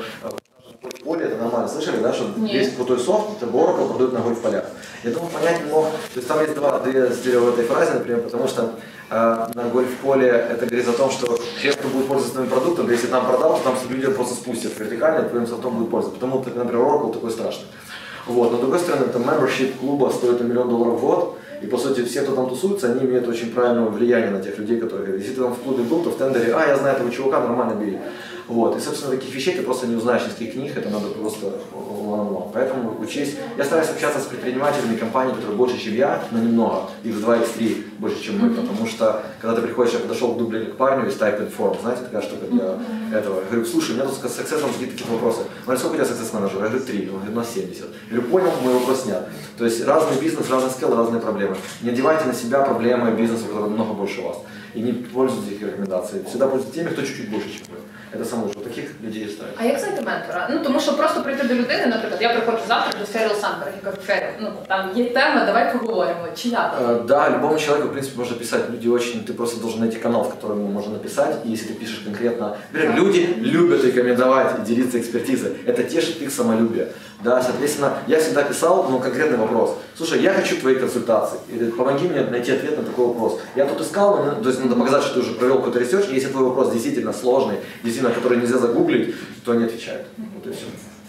поле, это нормально, слышали, да, что Нет. Есть крутой софт, это Oracle продают на гольф-полях. Я думаю, понять не мог, то есть там есть два, две стерео в этой фразе, например, потому что э, на гольф-поле это говорит о том, что клиент будет пользоваться твоим продуктом, да если там продал, то там люди просто спустят вертикально, твоим софтом будет пользоваться, потому что, например, Oracle такой страшный. Вот, но с другой стороны, это membership клуба стоит миллион долларов в год, и по сути все, кто там тусуется, они имеют очень правильное влияние на тех людей, которые говорят, если ты там в клубе был, то в тендере, а, я знаю этого чувака, нормально бери. Вот. И, собственно, таких вещей ты просто не узнаешь из таких книг, это надо просто one-on-one. Поэтому учись. Я стараюсь общаться с предпринимателями компаний, которые больше, чем я, но немного, их в два икс три больше, чем мы, потому что, когда ты приходишь, я подошел к дубле к парню из Type and Form, знаете, такая штука для этого. Я говорю, слушай, у меня тут с саксессом какие-то такие вопросы. Он говорит, сколько у тебя саксесс-менеджер? Я говорю, три. Он говорит, у нас семьдесят. Я говорю, понял, мой вопрос снят. То есть разный бизнес, разный скилл, разные проблемы. Не одевайте на себя проблемы бизнеса, которые намного больше вас. И не пользуйтесь их рекомендацией. Всегда пользуйтесь теми, кто чуть-чуть больше, чем вы. Это саме лучше. Таких людей ставить. А як знайти ментора? Ну, тому що просто прийти до людини, наприклад, я приходжу завтра до Феріл Сандберг, я кажу, Феріл, ну, там є тема, давай поговоримо, чи як? Uh, да, любому человеку, в принципе, можно писать. Люди очень, ты просто должен найти канал, в котором ему можно написать, и если ты пишешь конкретно, например, люди любят рекомендовать и делиться экспертизой, это тешит их самолюбие. Да, соответственно, я всегда писал, ну, конкретный вопрос. Слушай, я хочу твои консультации, или помоги мне найти ответ на такой вопрос. Я тут искал, то есть надо показать, что ты уже провел какой-то ресерч, и если твой вопрос действительно сложный, действительно, который нельзя загуглить, то они отвечают. Вот и все.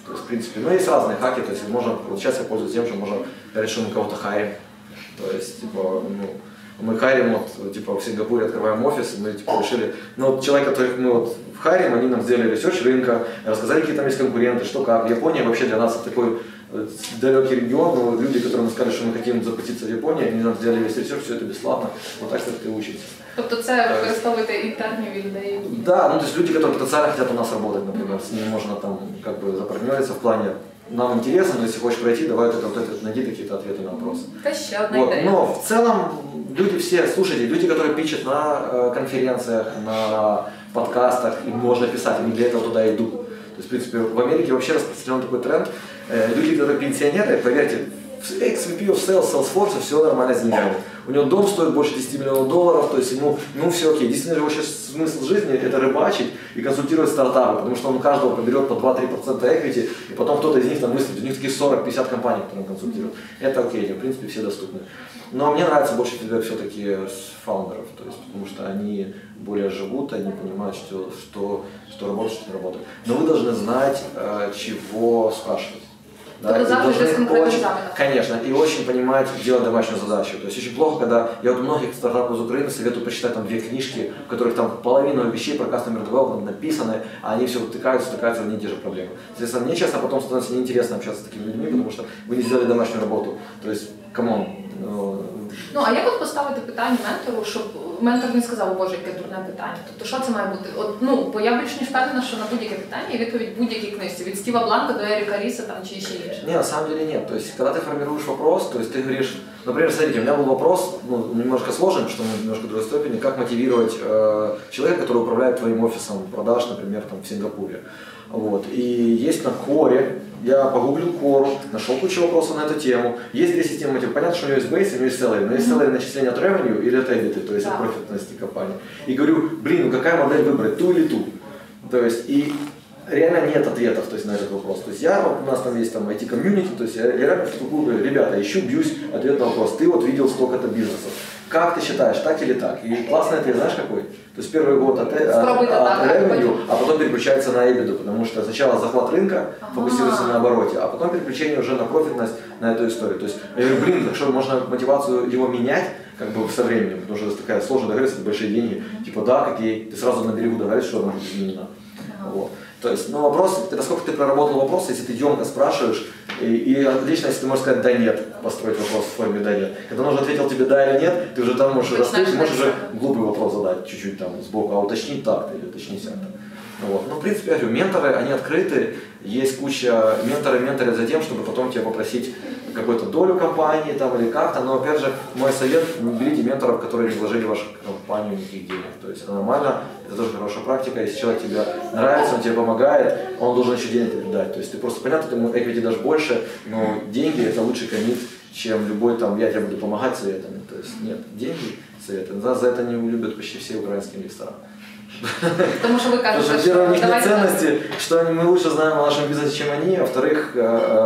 То есть, в принципе, ну, есть разные хаки, то есть, можно, вот сейчас я пользуюсь тем, что можно говорить, что мы кого-то хайрим. То есть, типа, ну, мы хайрим, вот, типа, в Сингапуре открываем офис, и мы, типа, решили, ну, вот, человек, которых мы, вот, хайрим, они нам сделали ресерч рынка, рассказали, какие там есть конкуренты, что как. Япония вообще для нас такой далекий регион, но люди, которые нам сказали, что мы хотим запуститься в Японии, они нам сделали весь ресерч, все это бесплатно, вот так, кстати, ты учишься. Тобто це використовуєте інтернів людей? Да, ну то есть люди, которые потенциально хотят у нас работать, например, с ними можно там как бы запартнериться в плане, нам интересно, но если хочешь пройти, давай ты вот это, найди какие-то ответы на вопросы. Это еще одна вот. идея. Но в целом люди все, слушайте, люди, которые пичат на э, конференциях, на подкастах, им можно писать, они для этого туда идут. То есть, в принципе, в Америке вообще распространен такой тренд. Э, люди, которые пенсионеры, поверьте, экс-ви пи of Sales, Salesforce, все нормально с деньгами. У него дом стоит больше десяти миллионов долларов, то есть ему, ну все окей. Действительно, его сейчас смысл жизни это рыбачить и консультировать стартапы, потому что он у каждого поберет по два-три процента equity, и потом кто-то из них там мыслит, у них такие сорок-пятьдесят компаний, которые он консультирует. Это окей, в принципе, все доступны. Но мне нравится больше фидбэк все-таки с фаундеров, то есть, потому что они более живут, они понимают, что, что, что работает, что не работает. Но вы должны знать, чего спрашивать. Да, и должны очень, конечно, и очень понимать, делать домашнюю задачу. То есть очень плохо, когда я вот многих стартапов из Украины советую почитать там две книжки, в которых там половина вещей про customer development написаны, а они все втыкаются, втыкаются в одни и те же проблемы. Соответственно, мне, честно, потом становится неинтересно общаться с такими людьми, потому что вы не сделали домашнюю работу. То есть, камон. Ну, а як от поставити питання ментору, щоб ментор не сказав, о боже, яке дурне питання. Тобто, що це має бути? От, ну, бо я більш ніж впевнена, що на будь-яке питання є відповідь будь-якій книжці, від Стіва Бланка до Еріка Ріса там, чи ще інше. Не, на самом деле нет. То есть, когда ты формируешь вопрос, то есть ты говоришь, например, смотрите, у меня был вопрос, ну, немножко сложный, что мы немножко другой степени, как мотивировать э, человека, который управляет твоим офисом продаж, например, там, в Сингапуре. Вот. И есть на коре, я погуглил кору, нашел кучу вопросов на эту тему. Есть две системы мотивации. Понятно, что у него есть бейс, у него есть salary, но есть salary начисления от revenue или от эбиты, то есть да. от профитности компании. И говорю, блин, ну какая модель выбрать, ту или ту? То есть, и реально нет ответов, то есть, на этот вопрос. То есть я, вот у нас там есть там ай ти-комьюнити, то есть я, я реально говорю, ребята, ищу, бьюсь, ответ на вопрос. Ты вот видел столько-то бизнесов. Как ты считаешь, так или так? И классный ответ, знаешь какой? То есть первый год от, от, от revenue, а потом переключается на EBITDA, потому что сначала захват рынка, ага. фокусируется на обороте, а потом переключение уже на профитность, на эту историю. То есть я говорю, блин, так что можно мотивацию его менять как бы со временем, потому что это такая сложная договоренность, это большие деньги. Типа да, какие, ты сразу на берегу договоришься, что она будет изменена. Ага. Вот. То есть, ну вопрос, это сколько ты проработал вопрос, если ты емко спрашиваешь, и, и отлично, если ты можешь сказать да нет, построить вопрос в форме да нет. Когда он уже ответил тебе да или нет, ты уже там можешь раскрыть, можешь уже глупый вопрос задать чуть-чуть там сбоку, а уточнить так-то или уточнить так-то. Вот. Ну, в принципе, я говорю, менторы, они открыты, есть куча менторы, менторят за тем, чтобы потом тебя попросить какую-то долю компании там или как-то, но опять же, мой совет, не берите менторов, которые не вложили в вашу компанию никаких денег. То есть это нормально, это тоже хорошая практика, если человек тебе нравится, он тебе помогает, он должен еще денег тебе дать. То есть ты просто, понятно, ты ему equity дашь больше, но деньги это лучший коммит, чем любой там, я тебе буду помогать советами. То есть нет, деньги, советы. Нас за это не любят почти все украинские инвесторы. Потому что вы кажете, что, что... Во-первых, у них нет ценности, что мы лучше знаем о нашем бизнесе, чем они, а во-вторых,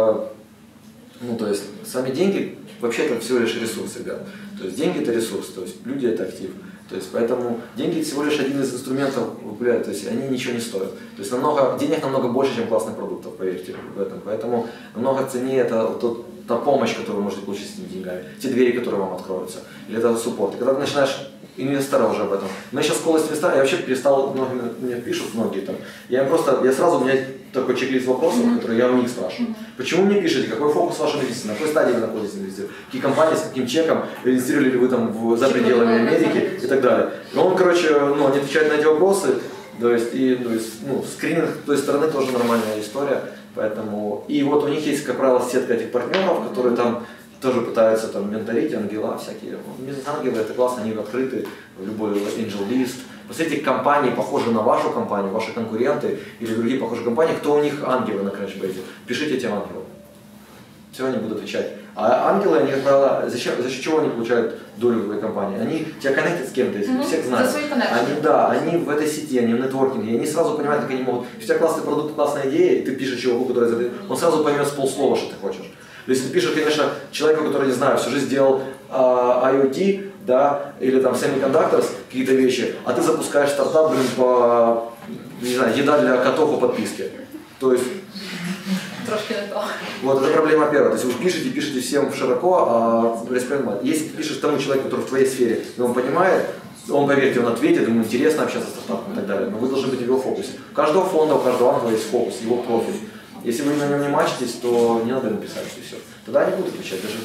ну, то есть, сами деньги, вообще это всего лишь ресурс, ребят. То есть, деньги это ресурс, то есть, люди это актив. То есть, поэтому деньги всего лишь один из инструментов, то есть, они ничего не стоят. То есть, намного, денег намного больше, чем классных продуктов, поверьте в этом. Поэтому, намного ценнее это тот, та помощь, которую вы можете получить с этими деньгами, те двери, которые вам откроются, или это суппорт. И когда ты начинаешь, инвесторы уже об этом. Мы сейчас школа инвестора, я вообще перестал, многие, мне пишут многие там, я им просто, я сразу, у меня такой чек-лист вопросов, mm-hmm. которые я у них спрашиваю. Mm-hmm. Почему мне пишете, какой фокус вашей инвестиции, на какой стадии вы находитесь инвестиции, какие компании, с каким чеком, инвестировали ли вы там в, за пределами Америки и так далее. И он, короче, ну, они отвечают на эти вопросы, то есть, и, то есть, ну, скрининг с той стороны тоже нормальная история, поэтому, и вот у них есть, как правило, сетка этих партнеров, которые там тоже пытаются там менторить, ангела всякие. Бизнес-ангелы это классно, они открыты в любой angel list. Посмотрите, компании, похожие на вашу компанию, ваши конкуренты или другие похожие компании, кто у них ангелы на Crunchbase. Пишите этим ангелам. Все, они будут отвечать. А ангелы, они, как правило, за счет, за счет чего они получают долю в твоей компании? Они тебя коннектят с кем-то, если mm-hmm. всех знают. Они, да, они в этой сети, они в нетворкинге, и они сразу понимают, как они могут. Если у тебя классный продукт, классная идея, и ты пишешь чуваку, который задает, он сразу поймет с полслова, что ты хочешь. То есть ты пишешь, конечно, человеку, который, не знаю, всю жизнь делал uh, IoT, да, или там semiconductors, какие-то вещи, а ты запускаешь стартап, блин, по, не знаю, еда для котов по подписке. То есть трошки не то. Вот это проблема первая. То есть вы пишете, пишете всем широко, а респондент. Если ты пишешь тому человеку, который в твоей сфере, и он понимает, он, поверьте, он ответит, ему интересно общаться с стартапом и так далее. Но вы должны быть в его фокусе. У каждого фонда, у каждого ангела есть фокус, его профиль. Если вы на нем не мачитесь, то не надо ему писать, и все. Тогда они будут отвечать, даже.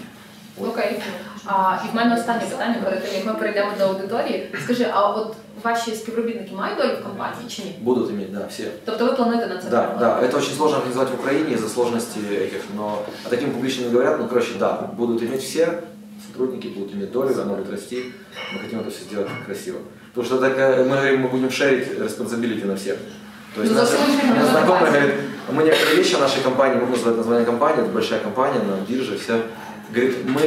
Окей. А, і в мене останнє питання перед тим, як ми перейдемо до аудиторії. Скажи, а от ваші співробітники мають долю в компанії чи ні? Будут иметь, да, все. Тобто ви плануєте на це? Да, да, это очень сложно организовать в Украине из-за сложности этих, но о таким публично не говорят, но, короче, да, будут иметь все, сотрудники будут иметь долю, она будет расти, мы хотим это все сделать красиво. Потому что так, мы говорим, мы будем шерить responsibility на всех. То есть наши знакомые говорят, мы некоторые вещи в нашей компании, мы называем название компании, это большая компания на бирже, все. Говорит, мы,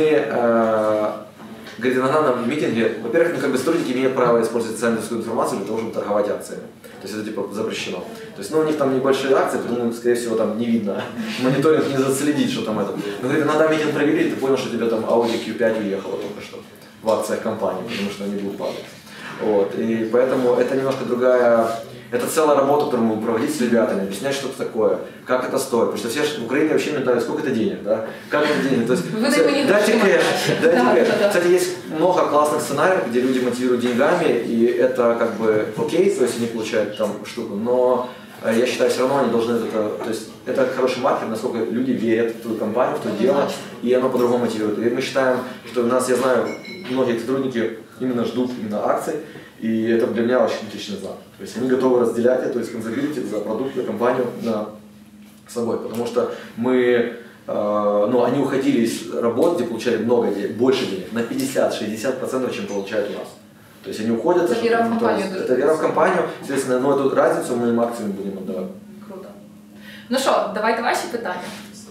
э, говорит, иногда на митинге, во-первых, ну, как бы сотрудники имеют право использовать социальную информацию для того, чтобы торговать акциями. То есть это типа запрещено. То есть, ну, у них там небольшие акции, потому, скорее всего, там не видно. Мониторинг не заследить, что там это. Но, говорит, иногда митинг провели, ты понял, что у тебя там Audi кью пять уехала только что в акциях компании, потому что они будут падать. Вот. И поэтому это немножко другая... Это целая работа, которую мы будем проводить с ребятами, объяснять, что это такое, как это стоит. Потому что все в Украине вообще не знают, сколько это денег, да? Как это денег? То есть, дайте кэш, дайте кэш. Кстати, есть много классных сценариев, где люди мотивируют деньгами, и это как бы окей, то есть они получают там штуку, но я считаю, все равно они должны это, то есть это хороший маркер, насколько люди верят в твою компанию, в то дело, и оно по-другому мотивирует. И мы считаем, что у нас, я знаю, многие сотрудники именно ждут именно акций, и это для меня очень отличный знак. То есть они готовы разделять эту responsibility за продукт, за компанию на собой, потому что мы, э, ну, они уходили из работ, где получали много денег, больше денег, на пятьдесят-шестьдесят процентов, чем получают у нас. То есть они уходят, это вера в компанию, это вера в компанию, соответственно, но эту разницу мы им акциями будем отдавать. Круто. Ну що, давайте ваші питання.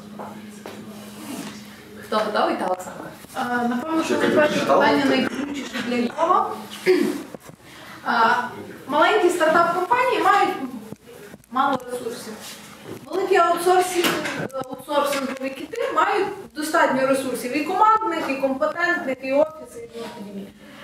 Хто готовий? Та Олександр. Напевно, що найперше питання найключніше для Львова. Маленькі стартап-компанії мають мало ресурсів. Великі аутсорсингові кити мають достатньо ресурсів і командних, і компетентних, і офіси, і тому подібне.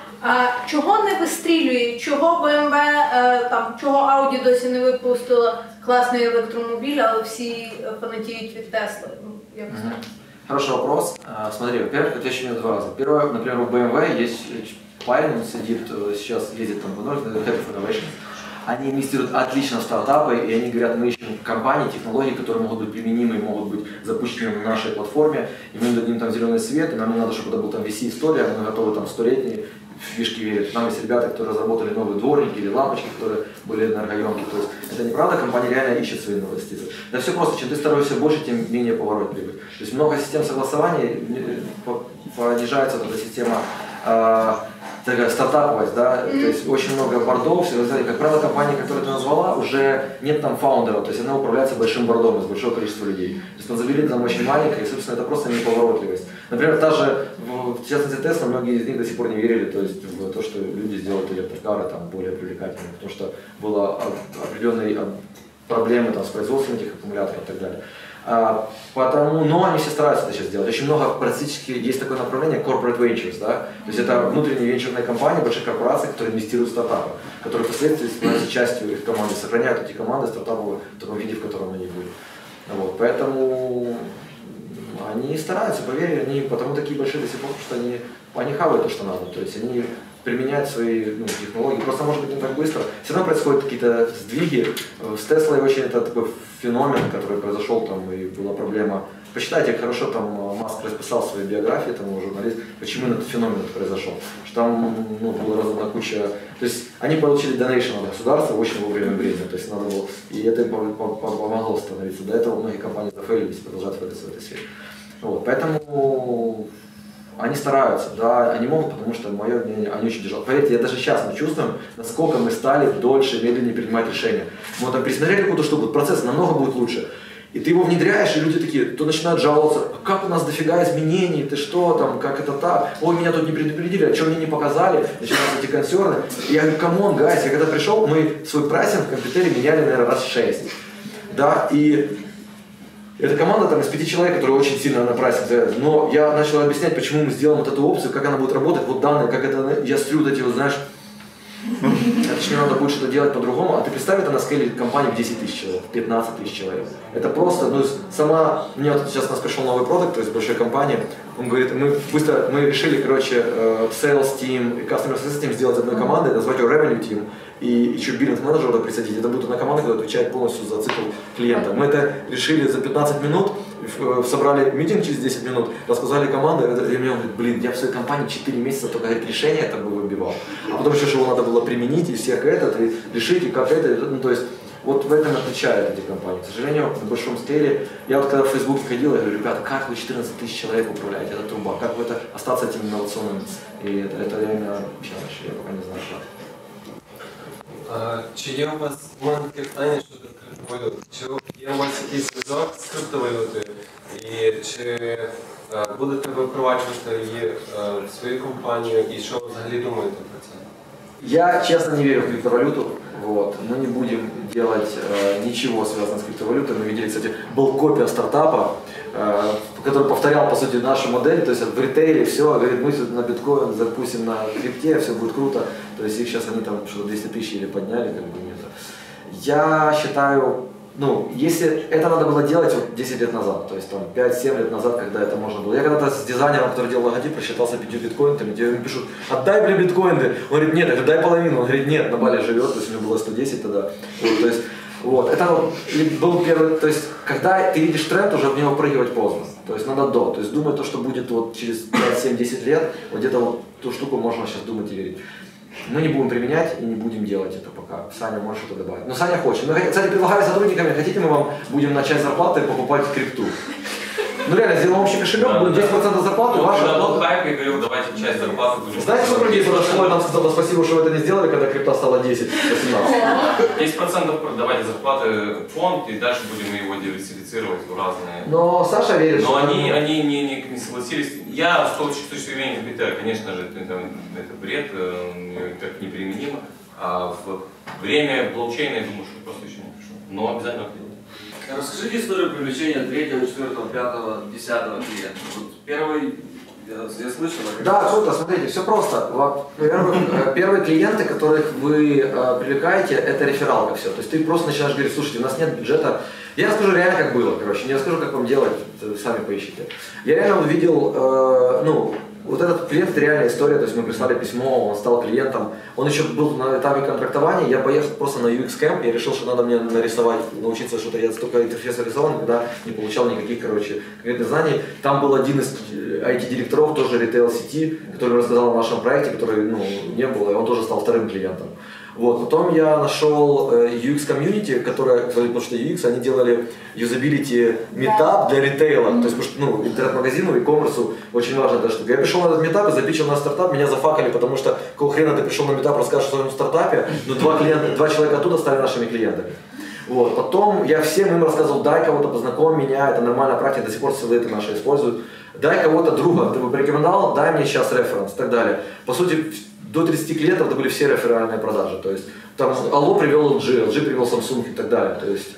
Чого не вистрілює, чого бе ем ве, там, чого Audi досі не випустила класний електромобіль, але всі фанатіють від Тесли? Якось так. Хороший вопрос. Смотри, во-первых, это еще два раза. Первое, например, у бэ эм вэ есть парень, он сидит, сейчас ездит там в Head of Innovation. Они инвестируют отлично в стартапы, и они говорят, мы ищем компании, технологии, которые могут быть применимы, могут быть запущены на нашей платформе, и мы дадим там зеленый свет, и нам не надо, чтобы это был там ви си-история, мы готовы там столетние фишки верить. Там есть ребята, которые разработали новые дворники или лампочки, которые были энергоемкие. То есть это неправда, компания реально ищет свои инвестиции. Да все просто, чем ты стараешься больше, тем менее поворотливый. То есть много систем согласования, понижается эта система такая стартаповость, да, то есть очень много бордов, как правило, компания, которую ты назвала, уже нет там фаундера, то есть она управляется большим бордом из большого количества людей. Responsibility там очень маленькая, и, собственно, это просто неповоротливость. Например, та же, в частности, Tesla, многие из них до сих пор не верили, то есть в то, что люди сделают электрокары там более привлекательными, потому что было определенные проблемы там с производством этих аккумуляторов и так далее. А, потому, но они все стараются это сейчас делать. Очень много практически есть такое направление corporate ventures, да? То есть это внутренние венчурные компании, больших корпораций, которые инвестируют в стартапы, которые впоследствии становятся частью их команды, сохраняют эти команды стартапы в таком виде, в котором они были. Вот, поэтому они стараются, поверь, они потому такие большие до сих пор, что они, они хавают то, что надо. То есть они применять свои ну, технологии. Просто может быть не так быстро. Все равно происходят какие-то сдвиги. С Теслой очень это такой феномен, который произошел там, и была проблема. Почитайте, как хорошо там Маск расписал в своей биографии, там журналист, почему этот феномен произошел. Что там ну, была раздана куча. То есть они получили донейшн от государства очень вовремя времени. То есть надо было. И это им помогло становиться. До этого многие компании зафейлились, продолжают фейлиться в этой сфере. Вот, поэтому они стараются, да, они могут, потому что, мое мнение, они очень держат. Поверьте, я даже сейчас мы чувствуем, насколько мы стали дольше, медленнее принимать решения. Мы там пересмотрели какую-то штуку, процесс намного будет лучше. И ты его внедряешь, и люди такие, то начинают жаловаться, а как у нас дофига изменений, ты что там, как это так, ой, меня тут не предупредили, а что мне не показали, начинаются эти консерны. И я говорю, камон, гайс, я когда пришел, мы свой прайсинг в Компетере меняли, наверное, раз шесть. Да, и эта команда там из пяти человек, которые очень сильно на прайсинг завязаны. Но я начал объяснять, почему мы сделаем вот эту опцию, как она будет работать, вот данные, как это, я стрю вот эти вот, знаешь, точнее надо будет что-то делать по-другому, а ты представь, это на скейле компании в десять тысяч человек, пятнадцать тысяч человек. Это просто, ну, сама, мне вот сейчас у нас пришел новый продукт, то есть большой компании, он говорит, мы быстро, мы решили, короче, sales team и customer success team сделать одной командой, назвать ее revenue team, и еще биллинг менеджера присадить. Это будет одна команда, которая отвечает полностью за цикл клиента. Мы это решили за пятнадцать минут, собрали митинг через десять минут, рассказали команде, и мне он говорит, блин, я в своей компании четыре месяца только говорит, решение это бы выбивал. А потом еще его надо было применить, и всех этот, и решить, и как это, ну то есть вот в этом отличают эти компании. К сожалению, на большом скейле, я вот когда в Фейсбуке ходил, я говорю, ребята, как вы четырнадцать тысяч человек управляете, это труба, как вы это остаться этим инновационным, и это, это реально, сейчас я пока не знаю, что. А, чи є у вас у мене таке питання щодо криптовалют? Чи є у вас якийсь зв'язок з криптовалютою? І чи а, будете ви впроваджувати її а, в свою компанію? І що ви взагалі думаєте про це? Я честно не верю в криптовалюту. Вот. Мы не будем делать э, ничего связанного с криптовалютой. Мы видели, кстати, был копия стартапа, э, который повторял, по сути, нашу модель. То есть в ритейле все, говорит, мы на биткоин запустим на крипте, все будет круто. То есть их сейчас они там что-то двести тысяч или подняли, как бы нет. Я считаю, ну, если это надо было делать вот десять лет назад, то есть там пять-семь лет назад, когда это можно было. Я когда-то с дизайнером, который делал логотип, рассчитался пятью биткоинами, где ему пишут, отдай, блин, биткоины. Он говорит, нет, я говорю, дай половину. Он говорит, нет, на Бали живет, то есть у него было сто десять тогда. Вот, то есть, вот, это вот был первый, то есть, когда ты видишь тренд, уже в него прыгивать поздно. То есть надо до, то есть думать то, что будет вот через пять-семь-десять лет, вот где-то вот ту штуку можно сейчас думать и верить. Мы не будем применять и не будем делать это пока. Саня может что-то добавить. Но Саня хочет. Мы, кстати, предлагаю сотрудникам, хотите, мы вам будем на часть зарплаты покупать крипту. Ну реально, сделаем общий кошелек, да, будет десять процентов зарплаты. Ну, ваша... на тот хайп и говорил, давайте часть зарплаты будем. Знаете, сколько людей подошло и нам сказало спасибо, что вы это не сделали, когда крипта стала десять-восемнадцать? десять процентов давайте зарплаты в фонд, и дальше будем его диверсифицировать в разные. Но Саша верит, Но что... они, они не, не, не согласились. Я с точки зрения Компетера, конечно же, это, это бред, как неприменимо. А в время блокчейна, я думаю, что просто еще не пришло. Но обязательно приедет. Расскажите историю привлечения третьего, четвертого, пятого, десятого клиента. Вот первый, я, я слышал. Да, круто, смотрите, все просто. Во-первых, первые клиенты, которых вы э, привлекаете, это рефералка все. То есть ты просто начинаешь говорить, слушайте, у нас нет бюджета. Я расскажу реально, как было, короче, не расскажу, как вам делать, сами поищите. Я реально увидел, э, ну, вот этот клиент, это реальная история, то есть мы прислали письмо, он стал клиентом, он еще был на этапе контрактования, я поехал просто на ю экс Camp, я решил, что надо мне нарисовать, научиться что-то, я столько интерфейсов рисовал, никогда не получал никаких, короче, конкретных знаний. Там был один из ай ти-директоров, тоже ритейл-сети, который рассказал о нашем проекте, который, ну, не было, и он тоже стал вторым клиентом. Вот. Потом я нашел ю экс комьюнити, которая, потому что ю экс, они делали юзабилити метап для ритейла, то есть, потому что, ну, интернет-магазину и коммерсу очень важна эта штука. Я пришел на этот метап и запичил на стартап, меня зафакали, потому что какого хрена ты пришел на метап, расскажешь о своем стартапе, но два, клиента, два человека оттуда стали нашими клиентами. Вот. Потом я всем им рассказывал, дай кого-то познакомь меня, это нормальная практика, до сих пор ссылки наши используют. Дай кого-то друга, ты бы порекомендовал, дай мне сейчас референс и так далее. По сути, до тридцати клиентов это были все реферальные продажи, то есть там Алло привел эл джи, эл джи привел Samsung и так далее, то есть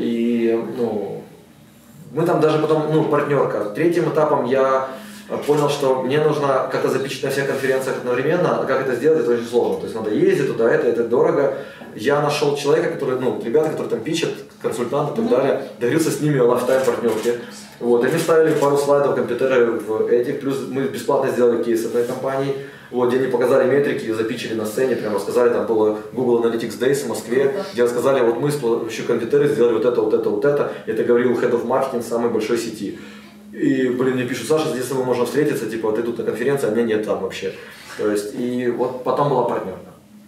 и ну мы там даже потом, ну, партнерка. Третьим этапом я понял, что мне нужно как-то запичить на всех конференциях одновременно, а как это сделать, это очень сложно, то есть надо ездить туда, это, это дорого. Я нашел человека, который, ну, ребята, которые там пичат, консультанты и так далее, договорился с ними о лайфтайм партнерке. Вот, они вставили пару слайдов Компетера в этих, плюс мы бесплатно сделали кейс одной компании. Вот, где они показали метрики и запичили на сцене, прям рассказали, там было Google Analytics Days в Москве, где рассказали, вот мы с помощью Компетера сделали вот это, вот это, вот это. Это говорил Head of Marketing самой большой сети. И, блин, мне пишут, Саша, здесь мы можем встретиться, типа, вот ты тут на конференции, а меня нет там вообще. То есть, и вот потом была партнерка.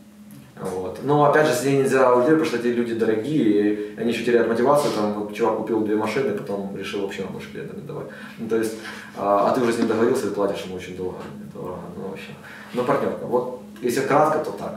Вот. Но опять же, с ней нельзя уйти, потому что эти люди дорогие, и они еще теряют мотивацию. Там вот, чувак купил две машины, потом решил вообще больше клиентам не давать. Ну, то есть, а, а ты уже с ним договорился и платишь ему очень долго. Дорого, ну, вообще. Но партнерка. Вот, если кратко, то так.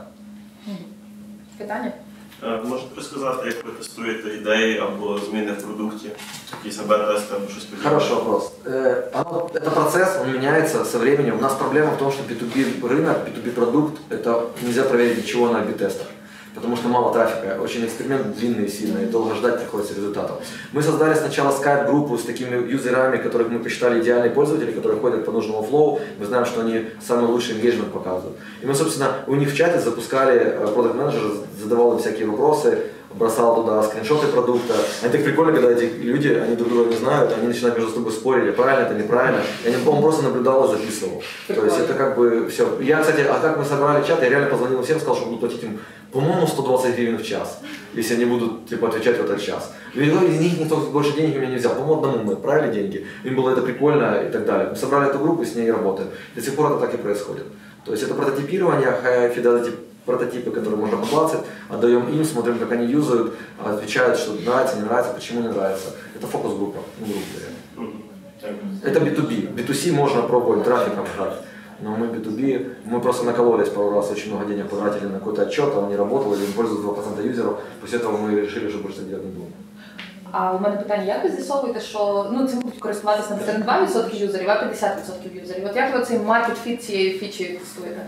Питання? Можете розказати, як ви тестуєте ідеї або зміни в продукті, якісь АБ-тести або щось подібне? Хороший вопрос. Оно, это процесс, он меняется со временем. У нас проблема в том, что би ту би рынок, би ту би продукт, это нельзя проверить ничего на эй би тестах. потому что мало трафика, очень эксперимент длинный и сильный, и долго ждать приходится результатов. Мы создали сначала скайп-группу с такими юзерами, которых мы посчитали идеальные пользователи, которые ходят по нужному флоу, мы знаем, что они самый лучший engagement показывают. И мы, собственно, у них в чате запускали, продакт-менеджер задавал им всякие вопросы, бросал туда скриншоты продукта. Это так прикольно, когда эти люди, они друг друга не знают, они начинают между собой спорить, правильно это, неправильно. И он просто наблюдал и записывал. То есть это как бы все. Я, кстати, а как мы собрали чат, я реально позвонил всем, сказал, что буду платить им, по-моему, сто двадцать гривен в час, если они будут типа отвечать в этот час. И из них никто больше денег у меня не взял. По-моему, одному мы отправили деньги, им было это прикольно и так далее. Мы собрали эту группу и с ней работаем. До сих пор это так и происходит. То есть это прототипирование, high-fidelity прототипы, которые можно поклацать, отдаем им, смотрим, как они юзают, отвечают, что нравится, не нравится, почему не нравится. Это фокус-группа, ну, грубо говоря. Это би ту би. би ту си можно пробовать трафиком жать, но мы би ту би, мы просто накололись пару раз, очень много денег потратили на какой-то отчет, а он не работал, или пользуется два процента юзеров, после этого мы решили, що більше делать не будемо. А у мене питання, як ви з'ясовуєте, що ну, цим будуть користуватися, наприклад, два відсотки юзерів, а п'ятдесят відсотків юзерів? От як ви цей маркет-фіт цієї фічі тестуєте?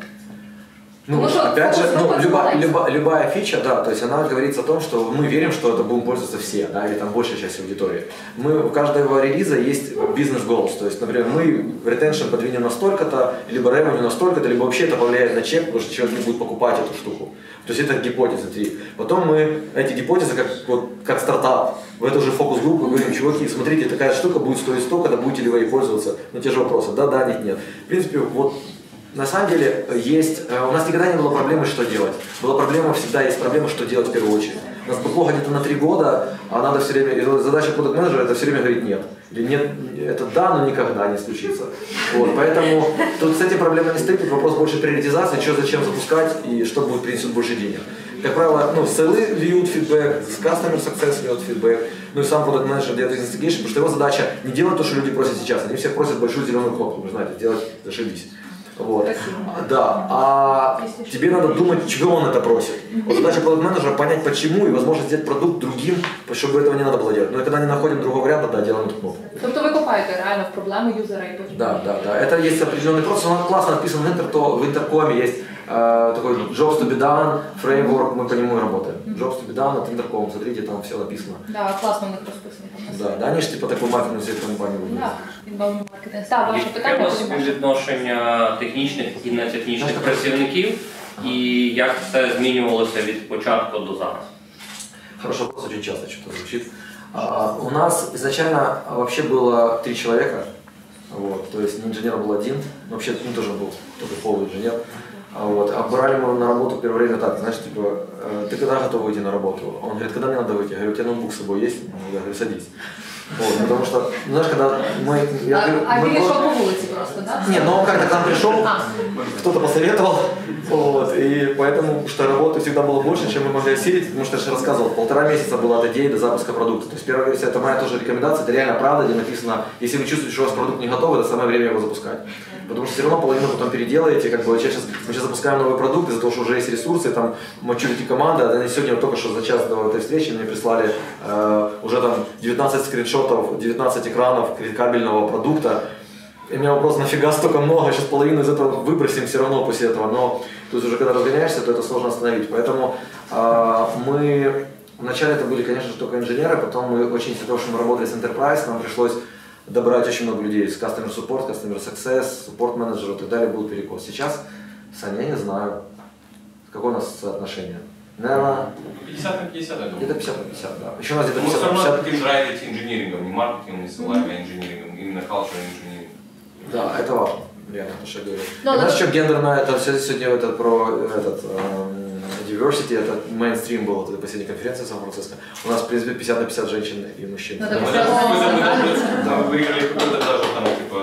Ну, ну, опять же, ну, любая, любая, любая фича, да, то есть она говорится о том, что мы верим, что это будем пользоваться все, да, или там большая часть аудитории. Мы, у каждого релиза есть бизнес-голос, то есть, например, мы retention подвинем на столько-то, либо revenue на столько-то, либо вообще это повлияет на чек, потому что человек не будет покупать эту штуку. То есть это гипотеза три. Потом мы эти гипотезы, как, вот, как стартап, в эту же фокус-группу говорим, чуваки, смотрите, такая штука будет стоить столько, да будете ли вы ей пользоваться? Ну, те же вопросы, да, да, нет, нет. В принципе, вот. На самом деле, есть, у нас никогда не было проблемы, что делать. Была проблема, всегда есть проблема, что делать в первую очередь. У нас бэклога где-то на три года, а надо все время, и задача продакт-менеджера это все время говорить нет. Или нет, это да, но никогда не случится. Вот, поэтому тут с этим проблема не стоит, тут вопрос больше приоритизации, что зачем запускать и что будет принесет больше денег. Как правило, ну, сейлы льют фидбэк, customer success льет фидбэк, ну и сам продакт-менеджер делает investigation, потому что его задача не делать то, что люди просят сейчас, они все просят большую зеленую кнопку, вы знаете, сделать зашибись. Вот. Да, а тебе надо думать, чего он это просит. Вот задача продакт-менеджера понять почему и, возможно, сделать продукт другим, чтобы этого не надо было делать. Но когда не находим другого варианта, да, делаем эту кнопку. Тобто ви копаєте реально в проблему юзера і потім? Да, да, да. Это есть определенный процесс, он классно описан в, интер, в интеркоме, есть э, такой jobs to be done, фреймворк, мы по нему и работаем. Jobs to be done от интерком, смотрите, там все написано. Да, класно у них розписано. Да, да, они же типа такой маркетинг всех компаний будут. Да, інбаунд маркетинг. Так, ваше питання? Яке у вас співвідношення технічних і нетехнічних працівників, і як це змінювалося від початку до зараз? Хороший вопрос, очень часто что-то звучит. А, у нас изначально вообще было три человека, вот, то есть не инженер был один, но вообще он тоже был только полуинженер. А, вот, а брали мы на работу в первое время так, знаешь, типа, ты когда готов выйти на работу? Он говорит, когда мне надо выйти? Я говорю, у тебя ноутбук с собой есть? Я говорю, садись. Вот, потому что, знаешь, когда мы... Я а говорю, а мы він йшов просто... по вулиці просто, да? Не, но он как-то к нам пришел, кто-то посоветовал, вот, и поэтому, что работы всегда было больше, чем мы могли осилить, потому что я же рассказывал, полтора месяца было от идеи до запуска продукта. То есть первая версия, это моя тоже рекомендация, это реально правда, где написано, если вы чувствуете, что у вас продукт не готов, это самое время его запускать. Потому что все равно половину потом переделаете, как бы сейчас, мы сейчас запускаем новый продукт, из-за того, что уже есть ресурсы, там, maturity команда, они сегодня вот только что за час до этой встречи мне прислали э, уже там девятнадцать скриншотов, девятнадцать экранов кабельного продукта. И у меня вопрос, нафига столько много, сейчас половину из этого выбросим все равно после этого, но тут уже когда разгоняешься, то это сложно остановить. Поэтому э, мы, вначале это были, конечно же, только инженеры, потом мы очень из-за того, что мы работали с Enterprise, нам пришлось добрать очень много людей с Customer Support, Customer Success, Support Manager и так далее, был перекос. Сейчас, Саня, я не знаю, какое у нас соотношение. Наверное, пятьдесят на пятьдесят, я думаю. Где-то пятьдесят на пятьдесят, да. Еще у нас где-то Мы пятьдесят все на равно пятьдесят. хотим драйвить инжинирингом, не маркетингом, не селами, а инжинирингом, именно culture инжиниринг. Да, это важно, реально, то, что я говорю. Но, и у нас но... еще гендерная, это все сегодня это, про этот, эм, diversity, это мейнстрим был, это последняя конференция в Сан-Франциско. У нас, в принципе, пятьдесят на пятьдесят женщин и мужчин. Ну, Мы даже выиграли какой-то даже там, типа,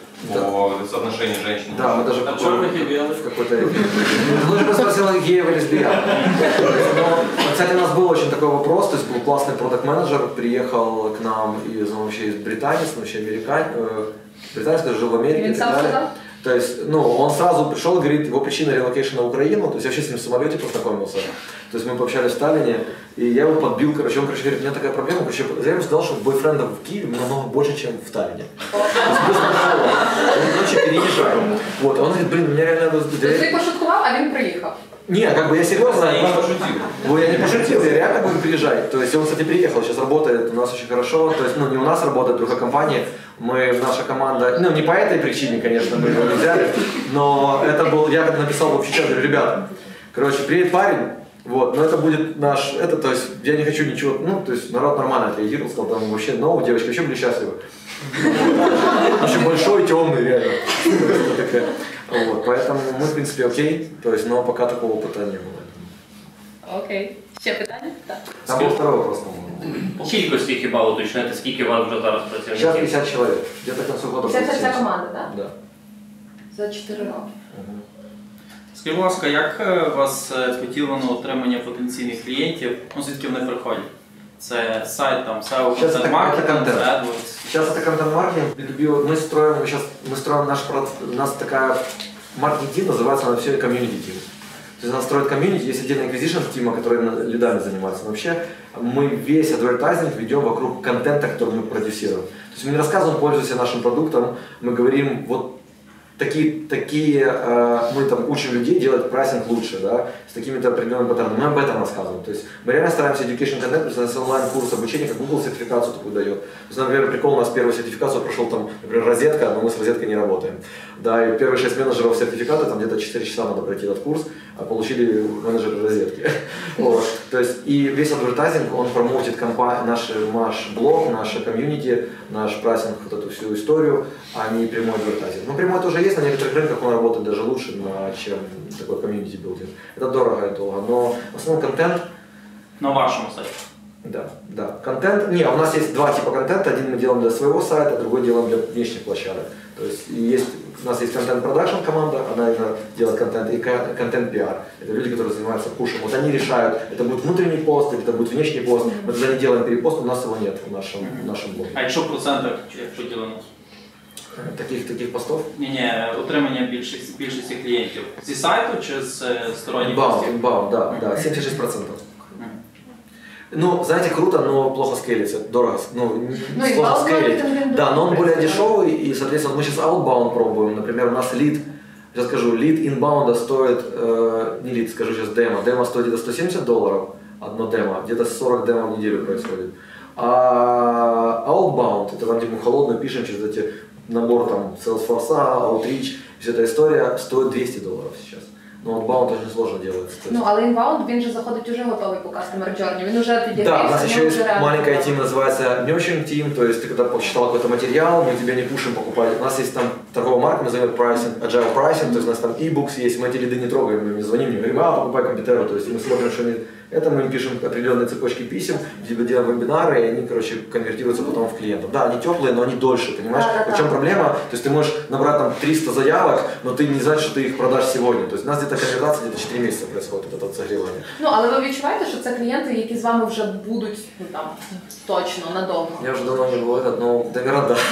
по соотношению женщин. Да, мы даже А черных и белых? в какой-то... Ну, же спросил, геев или лесбиян. Кстати, у нас был очень такой вопрос, то есть был классный продакт-менеджер, приехал к нам из, он вообще из британец, вообще американец, британец, который жил в Америке и так далее. То есть, ну, он сразу пришел и говорит, его причина релокейшн на Украину, то есть я вообще с ним в самолете познакомился. То есть мы пообщались в Таллине, и я его подбил, короче, он, короче, говорит, у меня такая проблема, короче, я ему сказал, что бойфрендов в Киеве намного больше, чем в Таллине. То есть быстро нашел, он, короче, переезжает. Вот, а он говорит, блин, у меня реально надо... Тобто ти пошуткував, а він приїхав? Не, как бы я серьезно, Я не пошутил. Ну, я не пошутил, я реально буду приезжать. То есть он, кстати, приехал, сейчас работает у нас очень хорошо. То есть, ну, не у нас работает, другая компания. Мы, наша команда, ну, не по этой причине, конечно, мы его не взяли, но это был, я как написал в общий чат, говорю, ребята, короче, приедет парень, вот, но это будет наш, это, то есть, я не хочу ничего, ну, то есть, народ нормально отреагировал, сказал, там вообще, ну, девочки вообще были счастливы. Очень большой, темный, реально. Вот, поэтому мы, в принципе, окей, то есть, но пока такого опыта не было. Окей. Ще питання? Так. Там был второй вопрос, по-моему. По кількості хіба уточнити, скільки у вас вже зараз Сейчас працівників? пятьдесят человек, где-то к концу года. Це вся команда, так? Да. За чотири роки. Скажіть, будь ласка, як у вас сплатілено отримання потенційних клієнтів, ну звідки вони приходять? Це сайт, там, сео, контент-маркетинг, AdWords? Сейчас это контент-маркетинг, би ту би, мы строим, мы сейчас, мы строим наш продукт, у нас такая маркетинг-тим, называется она все комьюнити-тим. То есть она строит комьюнити, есть отдельный acquisition тима, который лидами занимается. Но вообще мы весь адвертайзинг ведем вокруг контента, который мы продюсируем. То есть мы не рассказываем, пользуйся нашим продуктом, мы говорим, вот такие, такие э, мы там учим людей делать прайсинг лучше, да, с такими-то определенными паттернами. Мы об этом рассказываем. То есть мы реально стараемся education контент, то есть онлайн-курс обучения, как Google сертификацию такую дает. То есть, например, прикол, у нас первую сертификацию прошел там, например, розетка, но мы с розеткой не работаем. Да, и первые шесть менеджеров сертификата, там где-то четыре часа надо пройти этот курс, а получили менеджеры розетки. Вот. То есть и весь адвертайзинг, он промоутит компа- наш, наш блог, наше комьюнити, наш прайсинг, вот эту всю историю, а не прямой адвертайзинг. Ну, прямой тоже есть, на некоторых рынках он работает даже лучше, чем такой комьюнити билдинг. Это дорого и долго, но в основном контент... На вашому сайті? Да, да. Контент, не, у нас есть два типа контента, один мы делаем для своего сайта, другой делаем для внешних площадок. То есть, есть у нас есть контент-продакшн команда, она именно делает контент, и контент-пиар. Это люди, которые занимаются пушем. Вот они решают, это будет внутренний пост, или это будет внешний пост. Мы тогда не делаем перепост, у нас его нет в нашем, в нашем блоге. А якщо в процентах, як поділено? Таких, таких постов? Ні-ні, отримання більшості, більшості клієнтів. Зі сайту чи з сторонніх Inbound, постів? inbound, да, да, семьдесят шесть процентов. Ну, знаете, круто, но плохо скейлится, дорого, ну, Ну, сложно inbound скейлить. маркетинг, Да, но он более да. дешевый, и, соответственно, мы сейчас outbound пробуем. Например, у нас лид, сейчас скажу, лид инбаунда стоит, э, не лид, скажу сейчас демо, демо стоит где-то сто семьдесят долларов, одно демо, где-то сорок демо в неделю происходит. А outbound, это там, где мы холодную пишем через эти набор там Salesforce, Outreach, вся эта история стоит двести долларов сейчас. Но outbound очень сложно делается. Ну, але інбаунд, він же заходить уже готовий по customer journey, він уже підігрівся. Да, у нас еще есть реально маленькая готовий. тим, называется nurturing team, то есть ты когда почитал какой-то материал, мы тебя не пушим покупать. У нас есть там торговая марка, мы называем pricing, agile pricing, то есть у нас там e-books есть, мы эти лиды не трогаем, мы им не звоним, не говорим, а, покупай Competera, то есть мы смотрим, что они... Это мы им пишем определенные цепочки писем, где делаем вебинары, и они, короче, конвертируются потом в клиентов. Да, они теплые, но они дольше, понимаешь? Да, да, в чем да. проблема? То есть ты можешь набрать там триста заявок, но ты не знаешь, что ты их продашь сегодня. То есть у нас где-то конвертация где-то четыре месяца происходит, вот это согревание. Ну, але ви відчуваєте, що це клієнти, які з вами вже будуть, ну, там, точно, надовго? Я уже давно не был этот, но, наверное, да.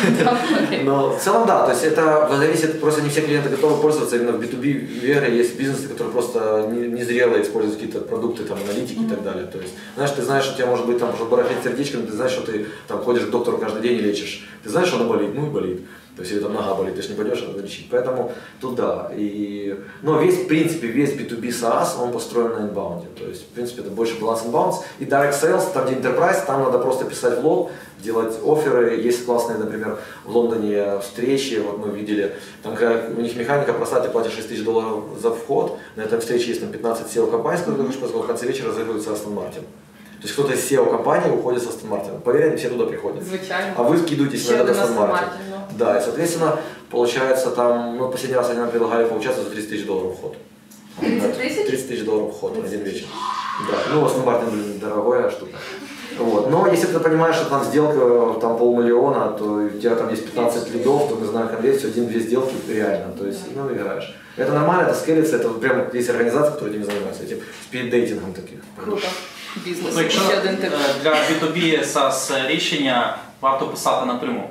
Но в целом да, то есть это зависит, просто не все клиенты готовы пользоваться, именно в би ту би вере есть бизнесы, которые просто незрело используют какие-то продукты, там, аналитики и так далее. То есть, знаешь, ты знаешь, что у тебя может быть там барахлит сердечко, но ты знаешь, что ты там ходишь к доктору каждый день и лечишь. Ты знаешь, что она болит, ну и болит. То есть, или там нога болит, ты же не пойдешь это лечить. Поэтому тут да. И... Но весь, в принципе, весь би ту би SaaS, он построен на инбаунде. То есть, в принципе, это больше баланс инбаунд. И direct sales, там где enterprise, там надо просто писать в лоб, делать офферы. Есть классные, например, в Лондоне встречи, вот мы видели, там у них механика простая, ты платишь шесть тысяч долларов за вход, на этой встрече есть там пятнадцать сео компаний, с которыми ты в конце вечера разыгрывается Астон Мартин. То есть кто-то из сео компании уходит с Астон Мартином. Поверь, они все туда приходят. Звичайно. А вы скидываетесь Ще на этот один Астон Астон Мартин. Мартин, ну. Да, и соответственно, получается там, ну последний раз они нам предлагали поучаствовать за тридцать тысяч долларов вход. тридцать тысяч? тридцать тысяч долларов вход на один вечер. Да, ну Астон Мартин, блин, дорогая штука. Вот. Но если ты понимаешь, что там сделка там полмиллиона, то у тебя там есть пятнадцать лидов, то мы знаем конверсию, один-две сделки реально, то есть, ну, играешь. Это нормально, это скелется, это вот прям есть организации, которые этим занимаются, этим спиддейтингом таких. Круто. Бізнес. Ну, якщо Ще один тип. е, для бі ту бі SaaS рішення варто писати напряму.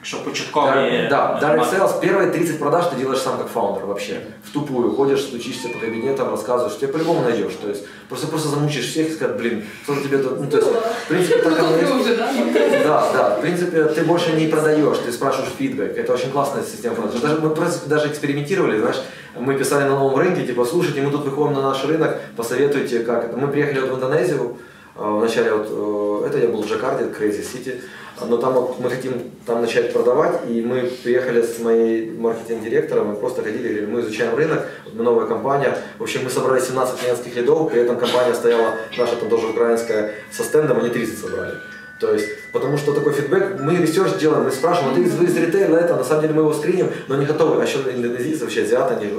Якщо початкові... Да, да, direct sales, первые тридцать продаж ты делаешь сам как фаундер вообще. В тупую ходишь, стучишься по кабинетам, рассказываешь, тебе по-любому найдешь. То есть просто, просто замучишь всех и скажешь, блин, кто-то тебе... Ну, то есть, в принципе, так оно есть. Да, да, в принципе, ты больше не продаешь, ты спрашиваешь фидбэк. Это очень классная система продаж. Даже, мы просто даже экспериментировали, знаешь, мы писали на новом рынке, типа, слушайте, мы тут выходим на наш рынок, посоветуйте, как это. Мы приехали вот в Индонезию, вначале вот, это я был в Джакарте, Crazy City, но там вот мы хотим там начать продавать, и мы приехали с моей маркетинг-директором, мы просто ходили, говорили, мы изучаем рынок, мы новая компания, в общем, мы собрали семнадцать клиентских лидов, при этом компания стояла, наша там тоже украинская, со стендом, они тридцать собрали. То есть, потому что такой фидбэк, мы ресерч делаем, мы спрашиваем, ты из, из ритейла это, на самом деле мы его скриним, но не готовы, а еще индонезийцы, вообще азиаты, они,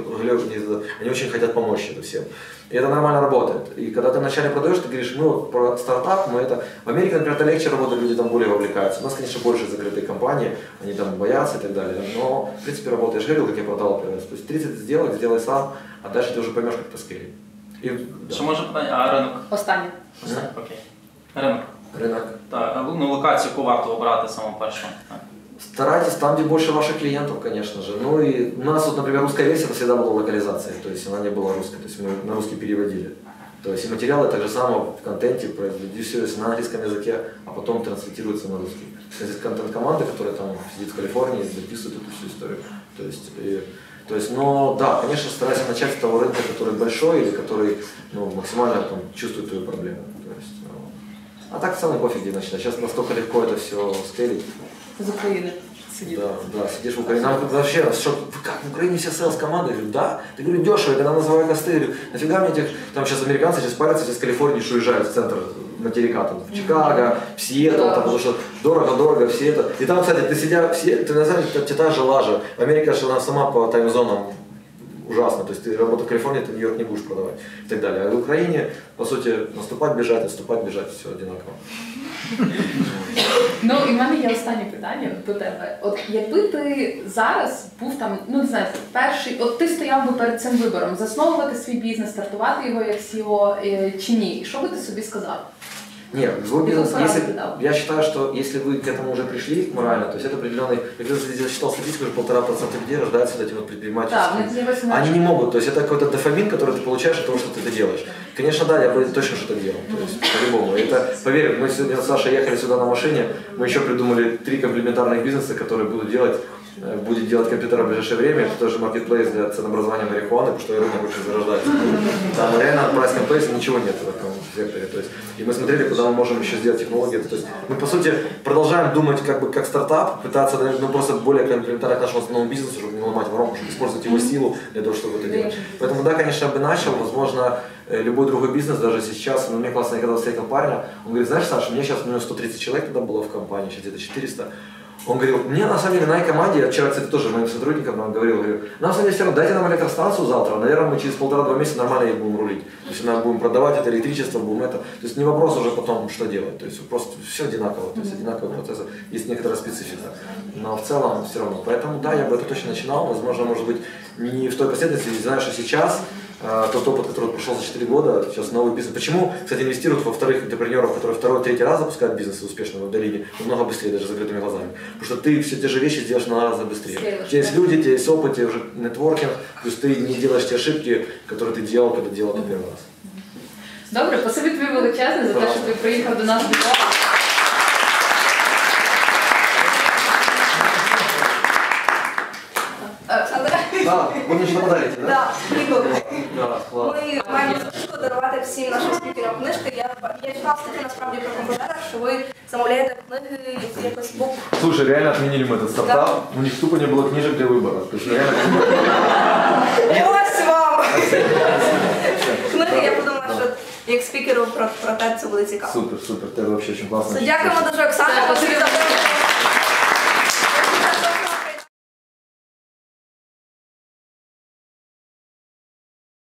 они очень хотят помочь это всем. И это нормально работает. И когда ты вначале продаешь, ты говоришь, ну вот про стартап, мы это... В Америке, например, это легче работать, люди там более вовлекаются. У нас, конечно, больше закрытые компании, они там боятся и так далее. Но, в принципе, работаешь. Говорил, как я продал первый раз. То есть тридцать сделай, сделай сам, а дальше ты уже поймешь, как это скейлить. И, да. Що може питання? А ринок? Останнє. Останнє, окей. Ринок. Рынок. Так, ну локацію яку варто обрати самого першого. Старайтесь там, где больше ваших клиентов, конечно же. Ну и у нас, вот, например, русская версия это всегда была локализация, то есть она не была русской, то есть мы на русский переводили. То есть и материалы так же само в контенте продюсируются на английском языке, а потом транслируются на русский. То есть контент команды, которая там сидит в Калифорнии, записывает эту всю историю. То есть, и, то есть, но да, конечно, старайся начать с того рынка, который большой или который ну, максимально там, чувствует твою проблему. То есть, ну, а так в целом пофиг где начинать. Сейчас настолько легко это все скейлить. З України сидит. Да, да, сидишь в Украине. Нам вообще, что, как в Украине все селс-команды? Я говорю, да. Ты говорю, дешево, когда называю косты, я говорю, нафига мне этих, там сейчас американцы сейчас парятся, из Калифорнии, что уезжают в центр материка, там, в Чикаго, в Сиэтл, там, потому что дорого-дорого, все это. И там, кстати, ты сидя, все, ты на самом деле, та же лажа. Америка же она сама по таймзонам ужасно, то есть ты работаешь в Калифорнии, ты в Нью-Йорк не будешь продавать и так далее. А в Украине, по сути, наступать, бежать, отступать, бежать, все одинаково. Ну, і в мене є останнє питання до тебе. От якби ти зараз був там, ну не знаю, перший, от ти стояв би перед цим вибором, засновувати свій бізнес, стартувати його як сі і о чи ні, що би ти собі сказав? Нет, свой бизнес, если, я считаю, что если вы к этому уже пришли морально, то есть это определенный, я когда считал статистику, уже полтора процента людей рождаются вот этим вот предпринимательским. Да, они не могут, то есть это какой-то дофамин, который ты получаешь от того, что ты это делаешь. Конечно, да, я бы точно что-то делал, то есть по-любому. Это, поверь, мы сегодня с Сашей ехали сюда на машине, мы еще придумали три комплементарных бизнеса, которые будут делать, будет делать Competera в ближайшее время. Это тоже маркетплейс для ценообразования марихуаны, потому что рынок очень зарождается. Там реально прайс комплейс ничего нет в этом секторе. То есть, и мы смотрели, куда мы можем еще сделать технологии. То есть, мы по сути продолжаем думать как бы как стартап, пытаться ну, просто более комплементарно к нашему основному бизнесу, чтобы не ломать воронку, чтобы использовать его силу для того, чтобы это делать. Поэтому да, конечно, я бы начал, возможно, любой другой бизнес, даже сейчас, ну, мне классно, я когда встретил парня, он говорит, знаешь, Саша, мне сейчас, у него сто тридцать человек тогда было в компании, сейчас где-то четыреста. Он говорил, мне на самом деле на команде, я вчера, кстати, тоже моим сотрудникам нам говорил, говорю, нам на самом деле все равно, дайте нам электростанцию завтра, наверное, мы через полтора-два месяца нормально их будем рулить. То есть мы будем продавать это электричество, будем это. То есть не вопрос уже потом, что делать. То есть просто все одинаково, то есть одинаковые процессы, есть некоторая специфика. Но в целом все равно. Поэтому да, я бы это точно начинал, возможно, может быть, не в той последовательности, не знаю, что сейчас, тот опыт, который прошел за четыре года, сейчас новый бизнес. Почему, кстати, инвестируют во вторых интерпренеров, которые второй, третий раз запускают бизнес успешно в долине, намного быстрее, даже с закрытыми глазами. Потому что ты все те же вещи сделаешь на раза быстрее. У тебя есть люди, у тебя есть опыт, у тебя уже нетворкинг, плюс ты не делаешь те ошибки, которые ты делал, когда делал это первый раз. Добре, спасибі тобі величезне за те, що ти приїхав до нас. Да, ви мені ще подарите, да? Так, ніколи. Да, клас. Ми маємо знижку дарувати всім нашим спікерам книжки. Я, я читала статті насправді про Competera, що ви замовляєте книги якось бук. Слушай, реально отменили мы этот стартап, да? У них тупо не было книжек для выбора. То есть реально... Ось вам! Книги, я подумала, що як спікеру про, про те це буде цікаво. Супер, супер, це взагалі дуже класно. Дякуємо дуже, Оксана.